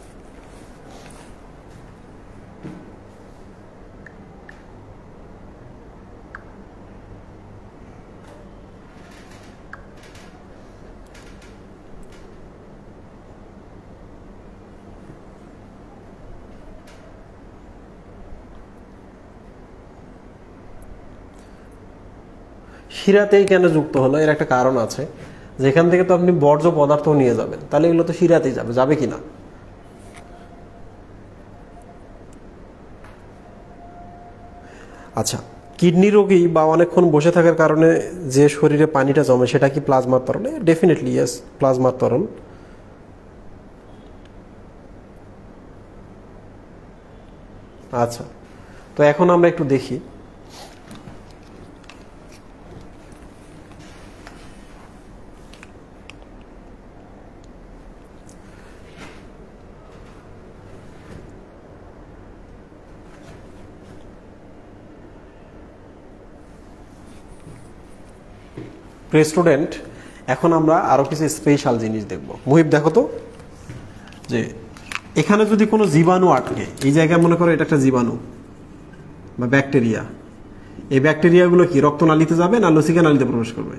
Speaker 1: শিরাতেই কেন যুক্ত হলো? এর একটা কারণ আছে। যেখান থেকে তো আপনি বর্জ্য পদার্থ নিয়ে যাবেন, তাহলে এগুলো তো শিরাতেই যাবে, যাবে কিনা? আচ্ছা, কিডনি রোগী বা অনেকক্ষণ বসে থাকার কারণে যে শরীরে পানিটা জমে সেটা কি প্লাজমার তরল? ডেফিনেটলি ইয়েস, প্লাজমার তরল। আচ্ছা, তো এখন আমরা একটু দেখি প্রিয় স্টুডেন্ট, এখন আমরা আরো কিছু স্পেশাল জিনিস দেখব। মুহিব দেখো তো, যে এখানে যদি কোনো জীবাণু আটকে, এই জায়গায় মনে করো এটা একটা জীবাণু বা ব্যাকটেরিয়া, এই ব্যাকটেরিয়াগুলো কি রক্তনালীতে যাবে না লসিকা নালীতে প্রবেশ করবে?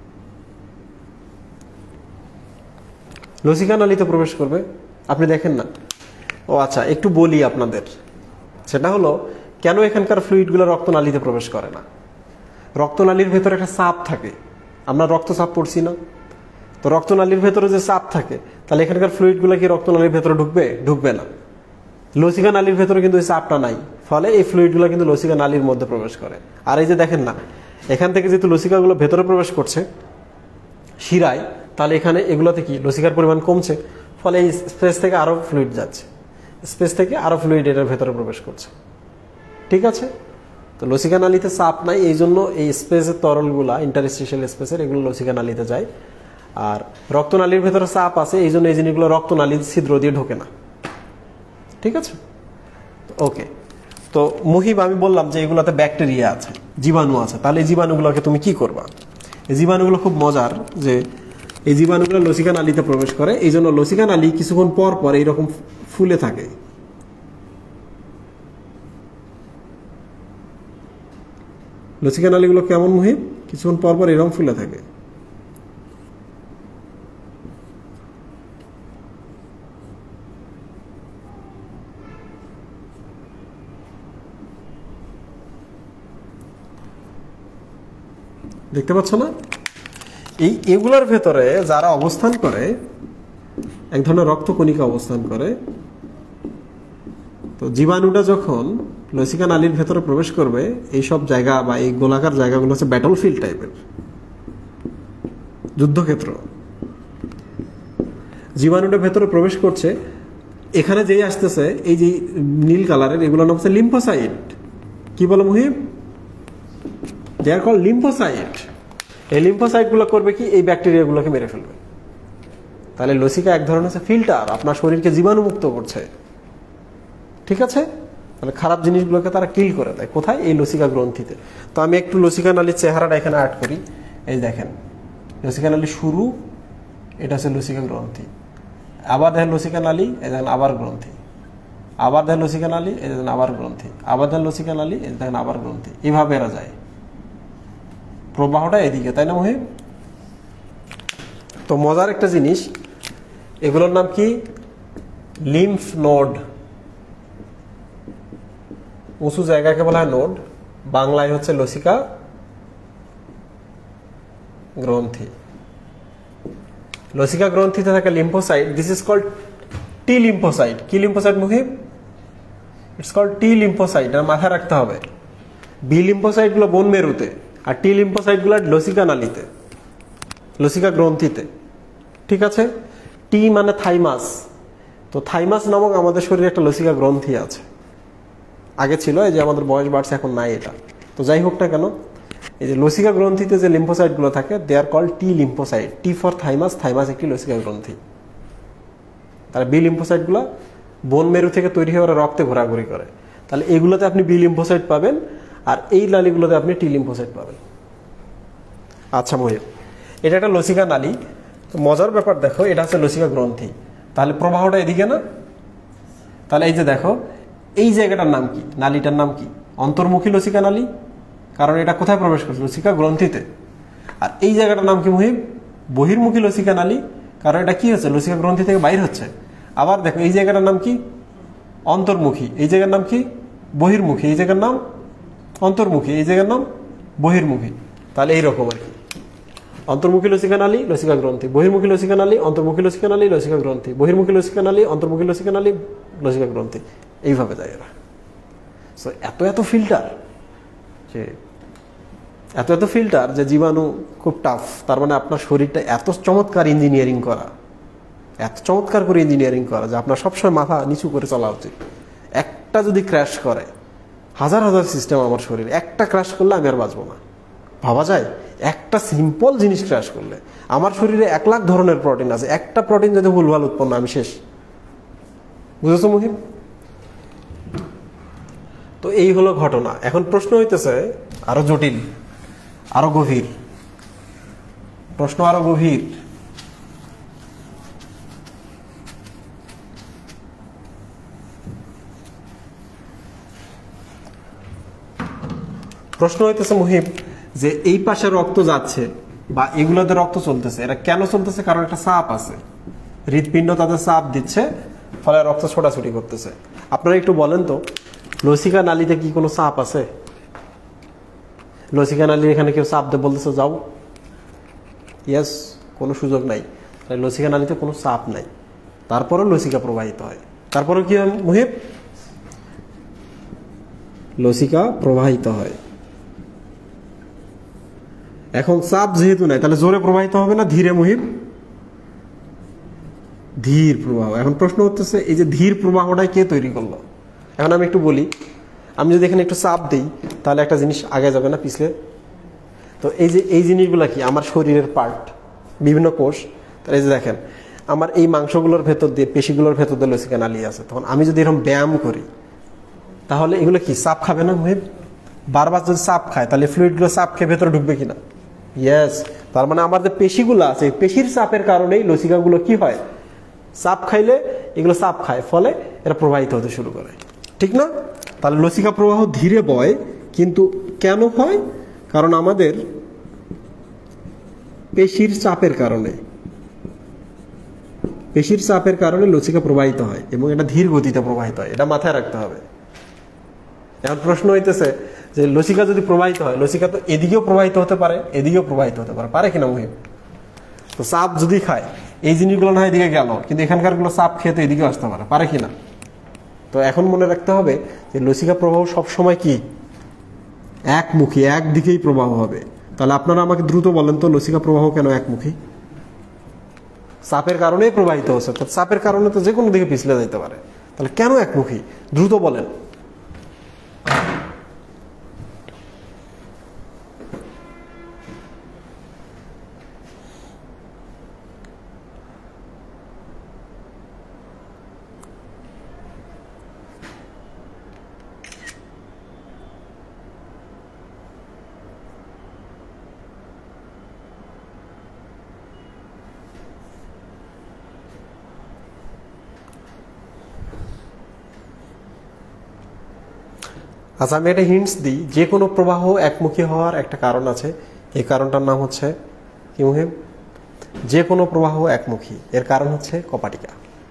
Speaker 1: লসিকা নালীতে প্রবেশ করবে। আপনি দেখেন না? ও আচ্ছা, একটু বলি আপনাদের, সেটা হলো কেন এখানকার ফ্লুইডগুলো রক্তনালীতে প্রবেশ করে না? রক্তনালীর ভেতরে একটা চাপ থাকে, আমরা রক্তচাপ পড়ছি না? তো রক্তনালীর ভেতরে যে চাপ থাকে, তাহলে এখানকার ফ্লুইডগুলো কি রক্তনালীর ভেতরে ঢুকবে? ঢুকবে না। লসিকা নালীর ভেতরে কিন্তু এই চাপটা নাই, ফলে এই ফ্লুইডগুলো কিন্তু লসিকা নালীর মধ্যে প্রবেশ করে। আর এই যে দেখেন না, এখান থেকে যেহেতু লসিকাগুলো ভেতরে প্রবেশ করছে শিরায়, তাহলে এখানে এগুলোতে কি লসিকার পরিমাণ কমছে, ফলে এই স্পেস থেকে আরো ফ্লুইড যাচ্ছে, স্পেস থেকে আরো ফ্লুইড এটার ভেতরে প্রবেশ করছে। ঠিক আছে? তো লসিকা নালীতে চাপ নাই, এই জন্য এই স্পেসের তরলগুলা ইন্টারস্টিশিয়াল স্পেসের এগুলো লসিকা নালীতে যায়। আর রক্তনালীর ভেতরে চাপ আছে, এই জন্য এই জিনিসগুলো রক্তনালীর ছিদ্র দিয়ে ঢোকে না। ঠিক আছে? ওকে। তো মুহিব, আমি বললাম যে এগুলোতে ব্যাকটেরিয়া আছে, জীবাণু আছে, তাহলে এই জীবাণুগুলোকে তুমি কি করবা? এই জীবাণুগুলো খুব মজার, যে এই জীবাণুগুলো লসিকা নালীতে প্রবেশ করে, এই জন্য লসিকা নালী কিছুক্ষণ পর পর এইরকম ফুলে থাকে। লসিকা নালীগুলো কেমন মুহিব? কিছুক্ষণ পর পর এরকম ফুলে থাকে। দেখতে পাচ্ছ না? এই এগুলোর ভেতরে যারা অবস্থান করে, এক ধরনের রক্তকণিকা অবস্থান করে। তো জীবাণুটা যখন লসিকা নালীর ভেতরে প্রবেশ করবে, এই সব জায়গা বা এই গোলাকার জায়গাগুলো হচ্ছে ব্যাটলফিল্ড টাইপের, যুদ্ধক্ষেত্র। জীবাণুটা ভেতরে প্রবেশ করছে, এখানে যেই আসতেছে এই যে নীল কালারের, এগুলোর নাম হচ্ছে লিম্ফোসাইট। কি বলো Muhib? They are called lymphocyte. এই লিম্ফোসাইট গুলো করবে কি? এই ব্যাকটেরিয়া গুলোকে মেরে ফেলবে। তাহলে লসিকা এক ধরনের ফিল্টার, আপনার শরীরকে জীবাণুমুক্ত করছে। ঠিক আছে? তাহলে খারাপ জিনিসগুলোকে তারা কিল করে দেয়। কোথায়? এই লসিকা গ্রন্থিতে। তো আমি একটু লসিকা নালীর চেহারাটা এখানে অ্যাড করি। এই দেখেন, লসিকা নালী শুরু, এটা হচ্ছে লসিকা গ্রন্থি। আবার দেখেন লসিকা নালী, এই দেখেন আবার গ্রন্থি। আবার দেখেন লসিকা নালী, এই দেখেন আবার গ্রন্থি। আবার দেখেন লসিকা নালী, এই দেখেন আবার গ্রন্থি। এইভাবে এরা যায়, প্রবাহটা এদিকে, তাই না মহিম? তো মজার একটা জিনিস, এগুলোর নাম কি? Lymph node. উঁচু জায়গাকে বলা হয় নোড, বাংলায় হচ্ছে লসিকা গ্রন্থি। লসিকা গ্রন্থিতে থাকে lymphocyte, this is called T lymphocyte. কি lymphocyte Muhib? It's called T lymphocyte. এটা মাথায় রাখতে হবে। বি লিম্ফোসাইট গুলো বোন মেরুতে, আর টি লিম্ফোসাইট গুলো লসিকা নালীতে, লসিকা গ্রন্থিতে। ঠিক আছে? টি মানে থাইমাস। তো থাইমাস নামক আমাদের শরীরে একটা লসিকা গ্রন্থি আছে, আগে ছিল, এই যে আমাদের বয়স বাড়ছে এখন নাই এটা। তো যাই হোক না কেন, এই যে লসিকা গ্রন্থিতে যে লিম্ফোসাইট গুলো থাকে, they are called T lymphocyte. T for thymus, thymus একটি লসিকা গ্রন্থি। তাহলে বি লিম্ফোসাইট গুলো বোন মেরু থেকে তৈরি হয়ে ওরা রক্তে ঘোরাঘুরি করে। তাহলে এগুলোতে আপনি বি লিম্ফোসাইট পাবেন, আর এই নালীগুলোতে আপনি টি লিম্ফোসাইট পাবেন। আচ্ছা মহিব, এটা একটা লসিকা নালী। তো মজার ব্যাপার দেখো, এটা হচ্ছে লসিকা গ্রন্থি, তাহলে প্রবাহটা এদিকে না? তাহলে এই যে দেখো, এই জায়গাটার নাম কি? নালীটার নাম কি? অন্তর্মুখী লসিকা নালী, কারণ এটা কোথায় প্রবেশ করছে? লসিকা গ্রন্থিতে। আর এই জায়গাটার নাম কি মহিব? বহির্মুখী লসিকা নালী, কারণ এটা কি হচ্ছে? লসিকা গ্রন্থি থেকে বাইর হচ্ছে। আবার দেখো, এই জায়গাটার নাম কি? অন্তর্মুখী। এই জায়গার নাম কি? বহির্মুখী। এই জায়গার নাম অন্তর্মুখী, এই জায়গার নাম বহির্মুখী। তাহলে এইরকম আর কি, অন্তর্মুখী লসিকা নালী, লসিকা গ্রন্থি, বহির্মুখী লসিকা নালী, অন্তর্মুখী লসিকা নালী, লসিকা গ্রন্থি, বহির্মুখী লসিকা নালী, অন্তর্মুখী লসিকা নালী, লসিকা গ্রন্থি। এইভাবে যায় এরা। সো এত এত ফিল্টার, যে এত এত ফিল্টার যে জীবাণু খুব টাফ। তার মানে আপনার শরীরটা এত চমৎকার ইঞ্জিনিয়ারিং করা, এত চমৎকার করে ইঞ্জিনিয়ারিং করা যে আপনার সবসময় মাথা নিচু করে চলা উচিত। একটা যদি ক্র্যাশ করে, হাজার হাজার সিস্টেম আমার শরীর, একটা ক্র্যাশ করলে আমি আর বাঁচবো না। ভাবা যায়? একটা সিম্পল জিনিস ক্র্যাশ করলে। আমার শরীরে এক লাখ ধরনের প্রোটিন আছে, একটা প্রোটিন যদি ভুলভাল উৎপন্ন, আমি শেষ। বুঝেছো মহিম? তো এই হলো ঘটনা। এখন প্রশ্ন হইতেছে আরো জটিল, আরো গভীর প্রশ্ন, আরো গভীর। প্রশ্ন হইতেছে মুহিব, যে এই পাশে রক্ত যাচ্ছে বা এগুলোতে রক্ত চলতেছে, এটা কেন চলতেছে? কারণ একটা চাপ আছে, হৃৎপিণ্ড তাদের চাপ দিচ্ছে, ফলে রক্ত ছোটাছুটি করতেছে। আপনারা একটু বলেন তো লসিকা নালীতে কি কোনো চাপ আছে? লসিকা নালীর এখানে কেউ চাপ দিয়ে বলতেছে যাও, ইয়েস, কোনো সুযোগ নাই। লসিকা নালীতে কোনো চাপ নাই, তারপরেও লসিকা প্রবাহিত হয়। তারপরে কি হয় মুহিব? লসিকা প্রবাহিত হয়। এখন চাপ যেহেতু নাই, তাহলে জোরে প্রবাহিত হবে না ধীরে মুহিব? ধীর প্রবাহ। এখন প্রশ্ন হচ্ছে এই যে ধীর প্রবাহটাই কে তৈরি করলো? এখন আমি একটু বলি, আমি যদি এখানে একটু চাপ দিই তাহলে একটা জিনিস আগে যাবে না পিছলে? তো এই যে এই জিনিসগুলা কি আমার শরীরের পার্ট, বিভিন্ন কোষ। তাহলে এই যে দেখেন আমার এই মাংসগুলোর ভেতর দিয়ে, পেশিগুলোর ভেতর দিয়ে লসিকা নালী আছে। তখন আমি যদি এরকম ব্যায়াম করি তাহলে এগুলো কি চাপ খাবে না মুহিব? বারবার যদি চাপ খায় তাহলে ফ্লুইডগুলো চাপ খেয়ে ভেতরে ঢুকবে কিনা? ইয়েস। তার মানে আমার যে পেশিগুলো আছে, পেশির চাপের কারণেই লসিকাগুলো কি হয়? চাপ খাইলে এগুলো চাপ খায়, ফলে এরা প্রবাহিত হতে শুরু করে, ঠিক না? তাহলে লসিকা প্রবাহ ধীরে বয়, কিন্তু কেন হয়? কারণ আমাদের পেশির চাপের কারণে, পেশির চাপের কারণে লসিকা প্রবাহিত হয় এবং এটা ধীর গতিতে প্রবাহিত হয়। এটা মাথায় রাখতে হবে। এখন প্রশ্ন হইতেছে যে লসিকা যদি প্রবাহিত হয়, লসিকা তো এদিকেও প্রবাহিত হতে পারে, এদিকেও প্রবাহিত হতে পারে, পারে কিনা মুহিব? তো চাপ যদি খায়, এই জিনিসগুলো না এদিকে গেল, কিন্তু এখানকার গুলো চাপ খেয়ে তো এদিকে আসতে পারে, পারে কিনা? তো এখন মনে রাখতে হবে যে লসিকা প্রবাহ সবসময় কি একমুখী, একদিকেই প্রবাহ হবে। তাহলে আপনারা আমাকে দ্রুত বলেন তো লসিকা প্রবাহ কেন একমুখী? চাপের কারণেই প্রবাহিত হচ্ছে। তো চাপের কারণে তো যে কোনো দিকে পিছলে যেতে পারে, তাহলে কেন একমুখী? দ্রুত বলেন। আচ্ছা, আমি একটা হিন্টস দিই। যে কোনো প্রবাহ একমুখী হওয়ার একটা কারণ আছে, এই কারণটার নাম হচ্ছে কি মুহিব? যে কোনো প্রবাহ একমুখী, এর কারণ হচ্ছে কপাটিকা।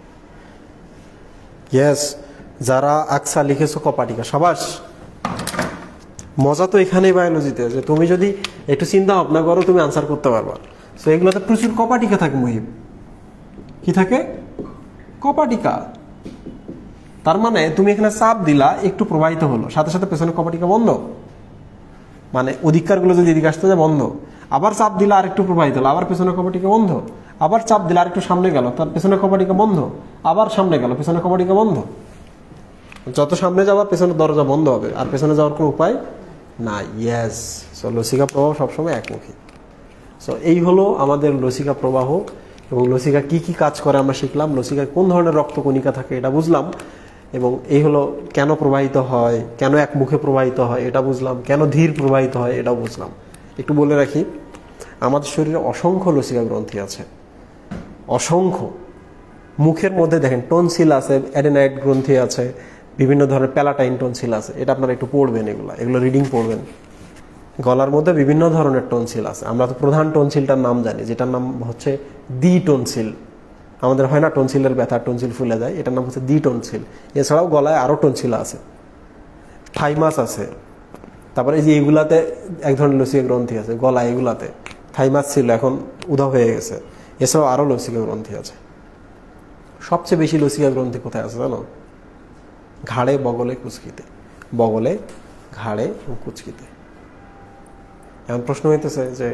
Speaker 1: ইয়েস, যারা আকসা লিখেছো কপাটিকা, সাবাস। মজা তো এখানেই বায়োলজিতে, যে তুমি যদি একটু চিন্তা ভাবনা করো তুমি আনসার করতে পারবা। তো এগুলোতে প্রচুর কপাটিকা থাকে মুহিব। কি থাকে? কপাটিকা। তার মানে তুমি এখানে চাপ দিলা, একটু প্রবাহিত হলো, সাথে সাথে পেছনে কপাটিকা বন্ধ, মানে অধিকার গুলো যদি এদিকে আসতে যায় বন্ধ। আবার চাপ দিলা আর একটু প্রবাহিত হলো, আবার পেছনে কপাটিকা বন্ধ। আবার চাপ দিলা আর একটু সামনে গেল, তার পেছনে কপাটিকা বন্ধ। আবার সামনে গেল, পেছনে কপাটিকা বন্ধ। যত সামনে যাওয়া পেছনে দরজা বন্ধ হবে, আর পেছনে যাওয়ার কোনো উপায় না। ইয়েস। সো লসিকা প্রবাহ সবসময় একমুখী। সো এই হলো আমাদের লসিকা প্রবাহ, এবং লসিকা কি কি কাজ করে আমরা শিখলাম। লসিকায় কোন ধরনের রক্তকণিকা থাকে এটা বুঝলাম, এবং এই হলো কেন প্রবাহিত হয়, কেন একমুখে প্রবাহিত হয় এটা বুঝলাম, কেন ধীর প্রবাহিত হয় এটাও বুঝলাম। একটু বলে রাখি, আমাদের শরীরে অসংখ্য লসিকা গ্রন্থি আছে, অসংখ্য। মুখের মধ্যে দেখেন টনসিল আছে, অ্যাডেনাইড গ্রন্থি আছে, বিভিন্ন ধরনের প্যালাটাইন টনসিল আছে। এটা আপনারা একটু পড়বেন, এগুলো এগুলো রিডিং পড়বেন। গলার মধ্যে বিভিন্ন ধরনের টনসিল আছে। আমরা তো প্রধান টনসিলটার নাম জানি, যেটার নাম হচ্ছে দ্বি টনসিল। আমাদের হয় না টনসিলের ব্যথা, টনসিল ফুলে যায়, এটার নাম হচ্ছে দ্বি টনসিল। এছাড়াও গলায় আরও টনসিল আছে, থাইমাস আছে। তারপরে এই যে এগুলাতে এক ধরনের লসিকা গ্রন্থি আছে গলায়, এগুলাতে থাইমাস ছিল, এখন উধাও হয়ে গেছে। এছাড়াও আরও লসিকা গ্রন্থি আছে। সবচেয়ে বেশি লসিকা গ্রন্থি কোথায় আছে জানো? ঘাড়ে, বগলে, কুচকিতে। বগলে, ঘাড়ে ও কুচকিতে। এখন প্রশ্ন হইতেছে যে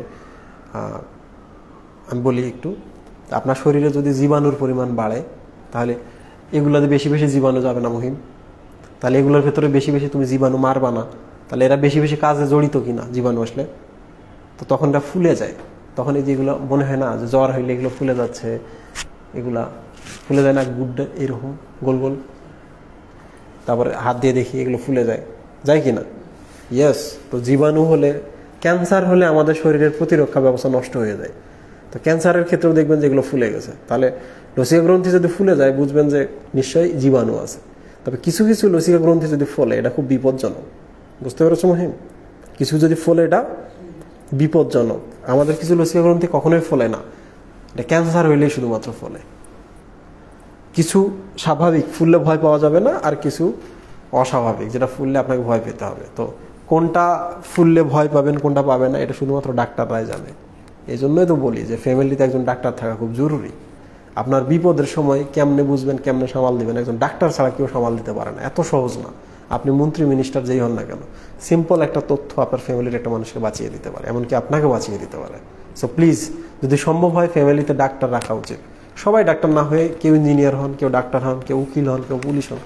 Speaker 1: আমি বলি একটু, আপনার শরীরে যদি জীবাণুর পরিমাণ বাড়ে তাহলে এগুলোতে বেশি বেশি জীবাণু যাবে না মহিম? তাহলে এগুলোর ভেতরে বেশি বেশি তুমি জীবাণু মারবা না, তাহলে এরা বেশি বেশি কাজে জড়িত কিনা জীবাণু আসলে? তো তখন এটা ফুলে যায়। তখন এই যেগুলো মনে হয় না যে জ্বর হইলে এগুলো ফুলে যাচ্ছে, এগুলা ফুলে যায় না, গুড্ডা এরকম গোল গোল। তারপরে হাত দিয়ে দেখি এগুলো ফুলে যায়, যায় কিনা? ইয়েস। তো জীবাণু হলে, ক্যান্সার হলে আমাদের শরীরের প্রতিরক্ষা ব্যবস্থা নষ্ট হয়ে যায়। তো ক্যান্সারের ক্ষেত্রেও দেখবেন যে এগুলো ফুলে গেছে। তাহলে লসিকা গ্রন্থি যদি ফুলে যায় বুঝবেন যে নিশ্চয়ই জীবাণু আছে। তবে কিছু কিছু লসিকা গ্রন্থি যদি ফলে এটা খুব বিপজ্জনক। বুঝতে পেরেছো মহিম? কিছু যদি ফলে এটা বিপজ্জনক। আমাদের কিছু লসিকা গ্রন্থি কখনোই ফলে না, এটা ক্যান্সার হইলেই শুধুমাত্র ফলে। কিছু স্বাভাবিক ফুললে ভয় পাওয়া যাবে না, আর কিছু অস্বাভাবিক যেটা ফুললে আপনাকে ভয় পেতে হবে। তো কোনটা ফুললে ভয় পাবেন কোনটা পাবেন না এটা শুধুমাত্র ডাক্তাররাই জানে। এই জন্যই তো বলি যে ফ্যামিলিতে একজন ডাক্তার থাকা খুব জরুরি। আপনার বিপদের সময় কেমনে বুঝবেন, কেমনে সামাল দিবেন, একজন ডাক্তার ছাড়া কেউ সামাল দিতে পারে না। এত সহজ না। আপনি মন্ত্রী মিনিস্টার যেই হন না কেন, সিম্পল একটা তথ্য আপনার ফ্যামিলির একটা মানুষকে বাঁচিয়ে দিতে পারে, এমনকি আপনাকে বাঁচিয়ে দিতে পারে। সো প্লিজ, যদি সম্ভব হয় ফ্যামিলিতে ডাক্তার রাখা উচিত। সবাই ডাক্তার না হয়ে কেউ ইঞ্জিনিয়ার হন, কেউ ডাক্তার হন, কেউ উকিল হন, কেউ পুলিশ হন।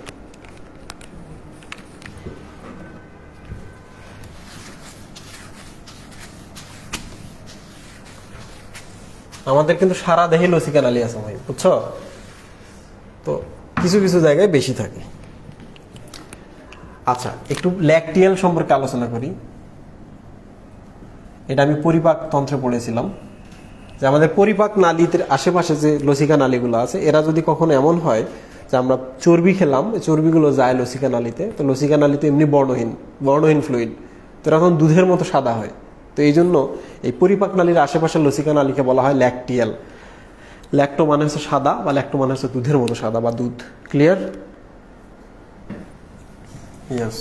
Speaker 1: আমাদের কিন্তু সারা দেহে লসিকা নালী আছে ভাই, বুঝছো? তো কিছু কিছু জায়গায় বেশি থাকে। আচ্ছা, একটু ল্যাকটিয়াল সম্পর্কে আলোচনা করি। এটা আমি পরিপাক তন্ত্রে পড়েছিলাম যে আমাদের পরিপাক নালীতে আশেপাশে যে লসিকা নালীগুলো আছে, এরা যদি কখনো এমন হয় যে আমরা চর্বি খেলাম, চর্বিগুলো যায় লসিকা নালীতে, তো লসিকা নালীতে এমনি বর্ণহীন বর্ণহীন ফ্লুইড, তো তখন দুধের মতো সাদা হয়। তো এই জন্য এই পরিপাক নালীর আশেপাশের লসিকা নালীকে বলা হয় ল্যাকটিয়াল। ল্যাকটো মানে হচ্ছে সাদা, বা ল্যাকটো মানে হচ্ছে দুধের মতো সাদা বা দুধ। ক্লিয়ার? ইয়েস।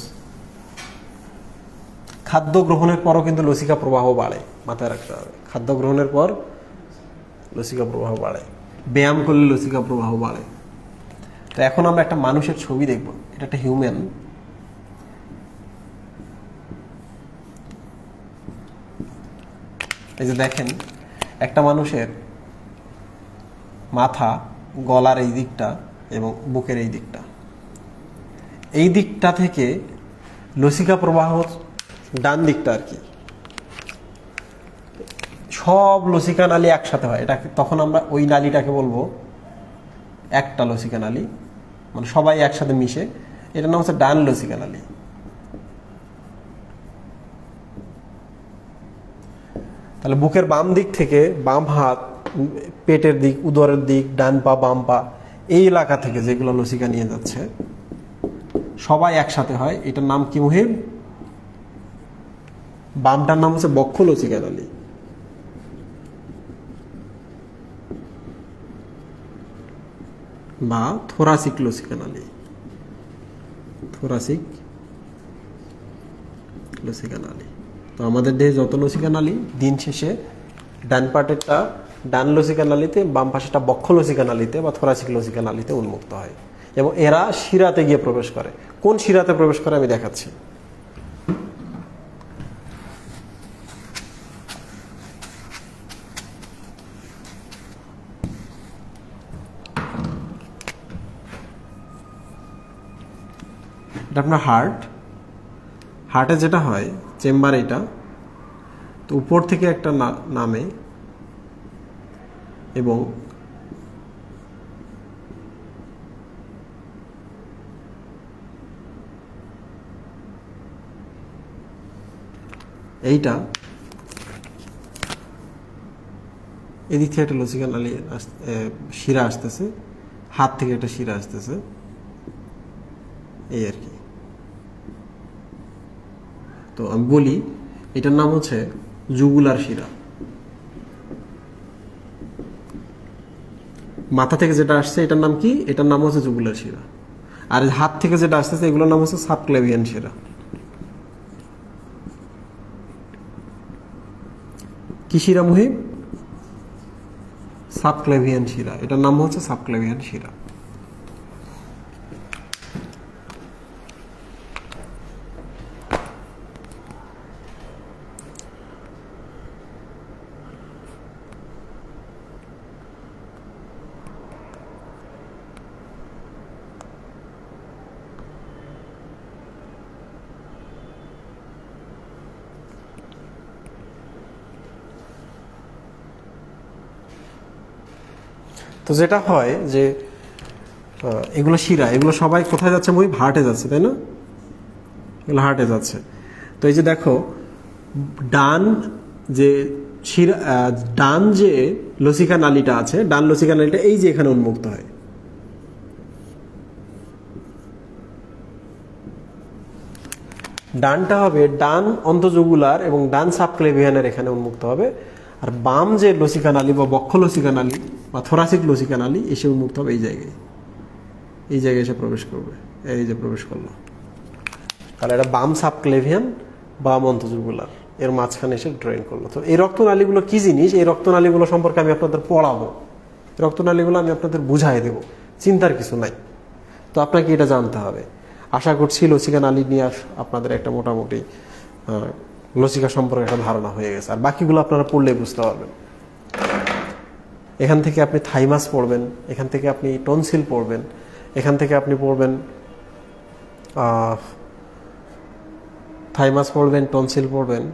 Speaker 1: খাদ্য গ্রহণের পরও কিন্তু লসিকা প্রবাহ বাড়ে, মাথায় রাখতে হবে। খাদ্য গ্রহণের পর লসিকা প্রবাহ বাড়ে, ব্যায়াম করলে লসিকা প্রবাহ বাড়ে। তো এখন আমরা একটা মানুষের ছবি দেখব। এটা একটা হিউম্যান। এই যে দেখেন, একটা মানুষের মাথা, গলার এই দিকটা এবং বুকের এই দিকটা, এই দিকটা থেকে লসিকা প্রবাহ ডান দিকটা আর কি, সব লসিকা নালী একসাথে হয়। এটা তখন আমরা ওই নালীটাকে বলবো একটা লসিকা নালী, মানে সবাই একসাথে মিশে। এটার নাম হচ্ছে ডান লসিকা নালী। তাহলে বুকের বাম দিক থেকে বাম হাত, পেটের দিক, উদরের দিক, ডান পা, বাম পা, এই এলাকা থেকে যেগুলো লসিকা নিয়ে যাচ্ছে সবাই একসাথে হয়। এটার নাম কি মুহিব? বামটার নাম হচ্ছে বক্ষ লসিকা নালী। বা থোরাসিক লসিকা নালী। থোরাসিক লসিকা নালী। তো আমাদের দেহে যত লসিকা নালী, দিন শেষে ডান পাটেরটা ডান লসিকা নালীতে, বাম পাশেটা বক্ষ লসিকা নালীতে বা থোরাসিক লসিকা নালীতে উন্মুক্ত হয়, এবং এরা শিরাতে গিয়ে প্রবেশ করে। কোন শিরাতে প্রবেশ করে আমি দেখাচ্ছি। এটা আপনার হার্ট। হার্টে যেটা হয়, চেম্বার এটা, তো উপর থেকে একটা নামে এবং এইটা এদিক থেকে একটা লসিকা নালী শিরা আসতেছে, হাত থেকে একটা শিরা আসতেছে, এই আর কি। তো আমি বলি এটার নাম হচ্ছে জুগুলার শিরা। মাথা থেকে যেটা আসছে এটার নাম কি? এটার নাম হচ্ছে জুগুলার শিরা। আর হাত থেকে যেটা আসতেছে এগুলোর নাম হচ্ছে সাবক্লেভিয়ান শিরা। কি শিরা মুহিব? সাবক্লেভিয়ান শিরা। এটার নাম হচ্ছে সাবক্লেভিয়ান শিরা। তো যেটা হয় যে এগুলো শিরা, এগুলো সবাই কোথায় যাচ্ছে? মুহিব হার্টে যাচ্ছে, তাই না? এগুলো হার্টে যাচ্ছে। তো এই যে দেখো, ডান যে শিরা, ডান যে লসিকা নালীটা আছে, ডান লসিকা নালীটা এই যে এখানে উন্মুক্ত হয়। ডানটা হবে ডান অন্তঃজুগুলার এবং ডান সাবক্লেভিয়ানের এখানে উন্মুক্ত হবে, আর বাম যে লসিকা নালী বা বক্ষ লসিকা নালী বা থোরাসিক লসিকা নালী এসে উন্মুক্ত হবে এই জায়গায়। এই জায়গায় এসে প্রবেশ করবে, এই যে প্রবেশ করলো, তাহলে এটা বাম সাবক্লেভিয়ান বাম অন্তঃজুগুলার এর মাঝখানে এসে ড্রেন করলো। তো এই রক্তনালীগুলো কি জিনিস, এই রক্তনালীগুলো সম্পর্কে আমি আপনাদের পড়াবো, রক্তনালীগুলো আমি আপনাদের বুঝাই দেব, চিন্তার কিছু নাই। তো আপনাকে এটা জানতে হবে। আশা করছি লসিকা নালী নিয়ে আপনাদের একটা মোটামুটি লসিকা সম্পর্কে একটা ধারণা হয়ে গেছে, আর বাকিগুলো আপনারা পড়লেই বুঝতে পারবেন। এখান থেকে আপনি থাইমাস পড়বেন, এখান থেকে আপনি টনসিল পড়বেন, এখান থেকে আপনি পড়বেন থাইমাস পড়বেন, টনসিল পড়বেন,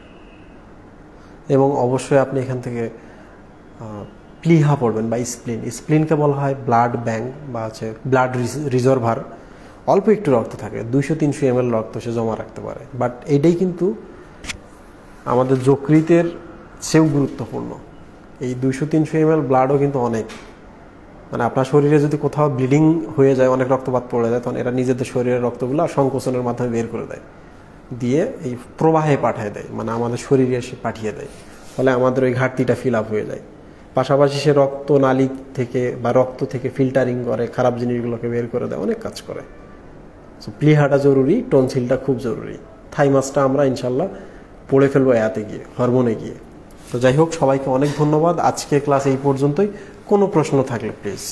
Speaker 1: এবং অবশ্যই আপনি এখান থেকে প্লিহা পড়বেন বা স্প্লিন। স্প্লিনকে বলা হয় ব্লাড ব্যাংক বা হচ্ছে ব্লাড রিজার্ভার। অল্প একটু রক্ত থাকে, দুইশো তিনশো এম এল রক্ত সে জমা রাখতে পারে, বাট এইটাই কিন্তু আমাদের যকৃতের চেয়েও গুরুত্বপূর্ণ। এই দুইশো তিনশো এম এল ব্লাডও কিন্তু অনেক, মানে আপনার শরীরে যদি কোথাও ব্লিডিং হয়ে যায়, অনেক রক্তপাত পড়ে যায়, তখন এরা নিজেদের শরীরের রক্তগুলো সংকোচনের মাধ্যমে বের করে দেয়, দিয়ে এই প্রবাহে পাঠিয়ে দেয়, মানে আমাদের শরীরে এসে পাঠিয়ে দেয়, ফলে আমাদের ওই ঘাটতিটা ফিল আপ হয়ে যায়। পাশাপাশি সে রক্ত নালী থেকে বা রক্ত থেকে ফিল্টারিং করে, খারাপ জিনিসগুলোকে বের করে দেয়, অনেক কাজ করে। সো প্লিহাটা জরুরি, টনসিলটা খুব জরুরি, থাইমাসটা আমরা ইনশাল্লাহ পড়ে ফেলবো এতে গিয়ে, হরমোনে গিয়ে। তো যাই হোক, সবাইকে অনেক ধন্যবাদ। আজকে ক্লাস এই পর্যন্তই। কোনো প্রশ্ন থাকলে প্লিজ।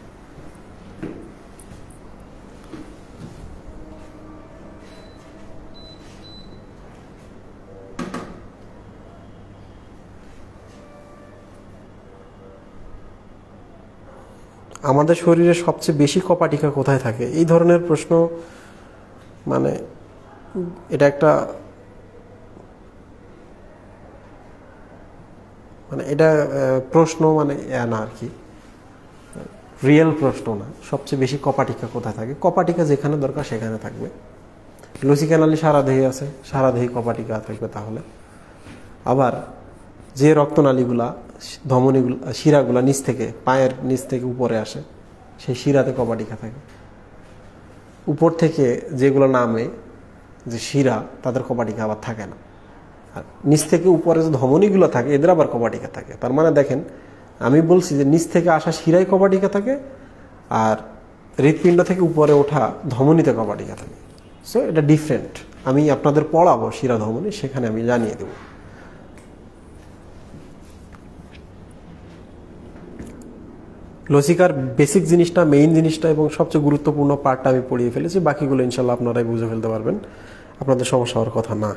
Speaker 1: আমাদের শরীরে সবচেয়ে বেশি কপাটিকা কোথায় থাকে, এই ধরনের প্রশ্ন, মানে এটা একটা মানে এটা প্রশ্ন মানে না আর কি, রিয়েল প্রশ্ন না। সবচেয়ে বেশি কপাটিকা কোথায় থাকে, কপাটিকা যেখানে দরকার সেখানে থাকবে। লসিকা নালী সারা দেহে আছে, সারা দেহে কপাটিকা থাকবে। তাহলে আবার যে রক্তনালীগুলা, ধমনীগুলো, শিরাগুলা নিচ থেকে, পায়ের নিচ থেকে উপরে আসে, সেই শিরাতে কপাটিকা থাকে। উপর থেকে যেগুলো নামে, যে শিরা, তাদের কপাটিকা আবার থাকে না। আর নিচ থেকে উপরে যে ধমনীগুলো থাকে, এদের আবার কপাটিকা থাকে। তার মানে দেখেন, আমি বলছি যে নিচ থেকে আসা শিরায় কপাটিকা থাকে, আর হৃৎপিণ্ড থেকে উপরে ওঠা ধমনীতে কপাটিকা থাকে। সো এটা ডিফারেন্ট। আমি আপনাদের পড়াবো শিরা ধমনী, সেখানে আমি জানিয়ে দেব। লসিকার বেসিক জিনিসটা, মেইন জিনিসটা এবং সবচেয়ে গুরুত্বপূর্ণ পার্টটা আমি পড়িয়ে ফেলেছি। বাকিগুলো ইনশাল্লাহ আপনারাই বুঝে ফেলতে পারবেন, আপনাদের সমস্যা হওয়ার কথা না।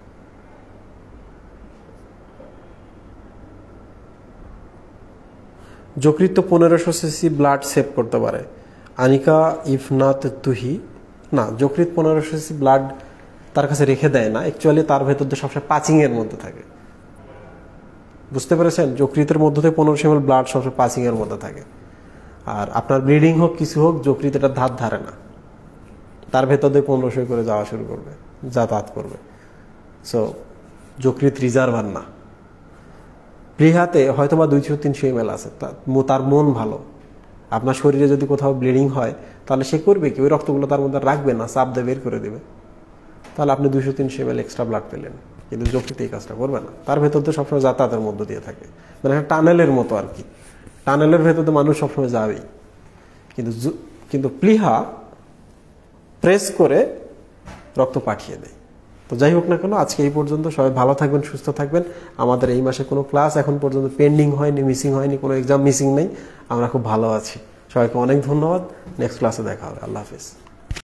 Speaker 1: যকৃৎ তো পনেরোশো সিসি ব্লাড সেভ করতে পারে। আনিকা ইফ নট তুহি না, যকৃৎ পনেরোশো সিসি ব্লাড তার কাছে রেখে দেয় না। অ্যাকচুয়ালি তার ভেতর দিয়ে সবসময় পাচিং এর মধ্যে থাকে। বুঝতে পেরেছেন? যকৃতের মধ্য থেকে পনেরোশো এম এল ব্লাড সবসময় পাচিং এর মধ্যে থাকে। আর আপনার ব্লিডিং হোক, কিছু হোক, যকৃৎ এটা ধার ধারে না, তার ভেতর দিয়ে পনেরোশো করে যাওয়া শুরু করবে, যাতায়াত করবে। সো যকৃৎ রিজার্ভার না। প্লিহাতে হয়তো বা দুইশো তিনশো এম এল আছে, তার মন ভালো। আপনার শরীরে যদি কোথাও ব্লিডিং হয়, তাহলে সে করবে কি, ওই রক্তগুলো তার মধ্যে রাখবে না, চাপ দিয়ে বের করে দেবে। তাহলে আপনি দুইশো তিনশো এম এল এক্সট্রা ব্লাড পেলেন, কিন্তু যকৃৎ এই কাজটা করবে না। তার ভেতর তো সবসময় যাতায়াতের মধ্য দিয়ে থাকে, মানে একটা টানেলের মতো আর কি। টানেলের ভেতর তো মানুষ সবসময় যাবেই, কিন্তু কিন্তু প্লিহা প্রেস করে রক্ত পাঠিয়ে দেয়। তো যাই হোক না কেন, আজকে এই পর্যন্ত। সবাই ভালো থাকবেন, সুস্থ থাকবেন। আমাদের এই মাসে কোনো ক্লাস এখন পর্যন্ত পেন্ডিং হয়নি, মিসিং হয়নি, কোনো এক্সাম মিসিং নেই। আমরা খুব ভালো আছি। সবাইকে অনেক ধন্যবাদ। নেক্সট ক্লাসে দেখা হবে। আল্লাহ হাফিজ।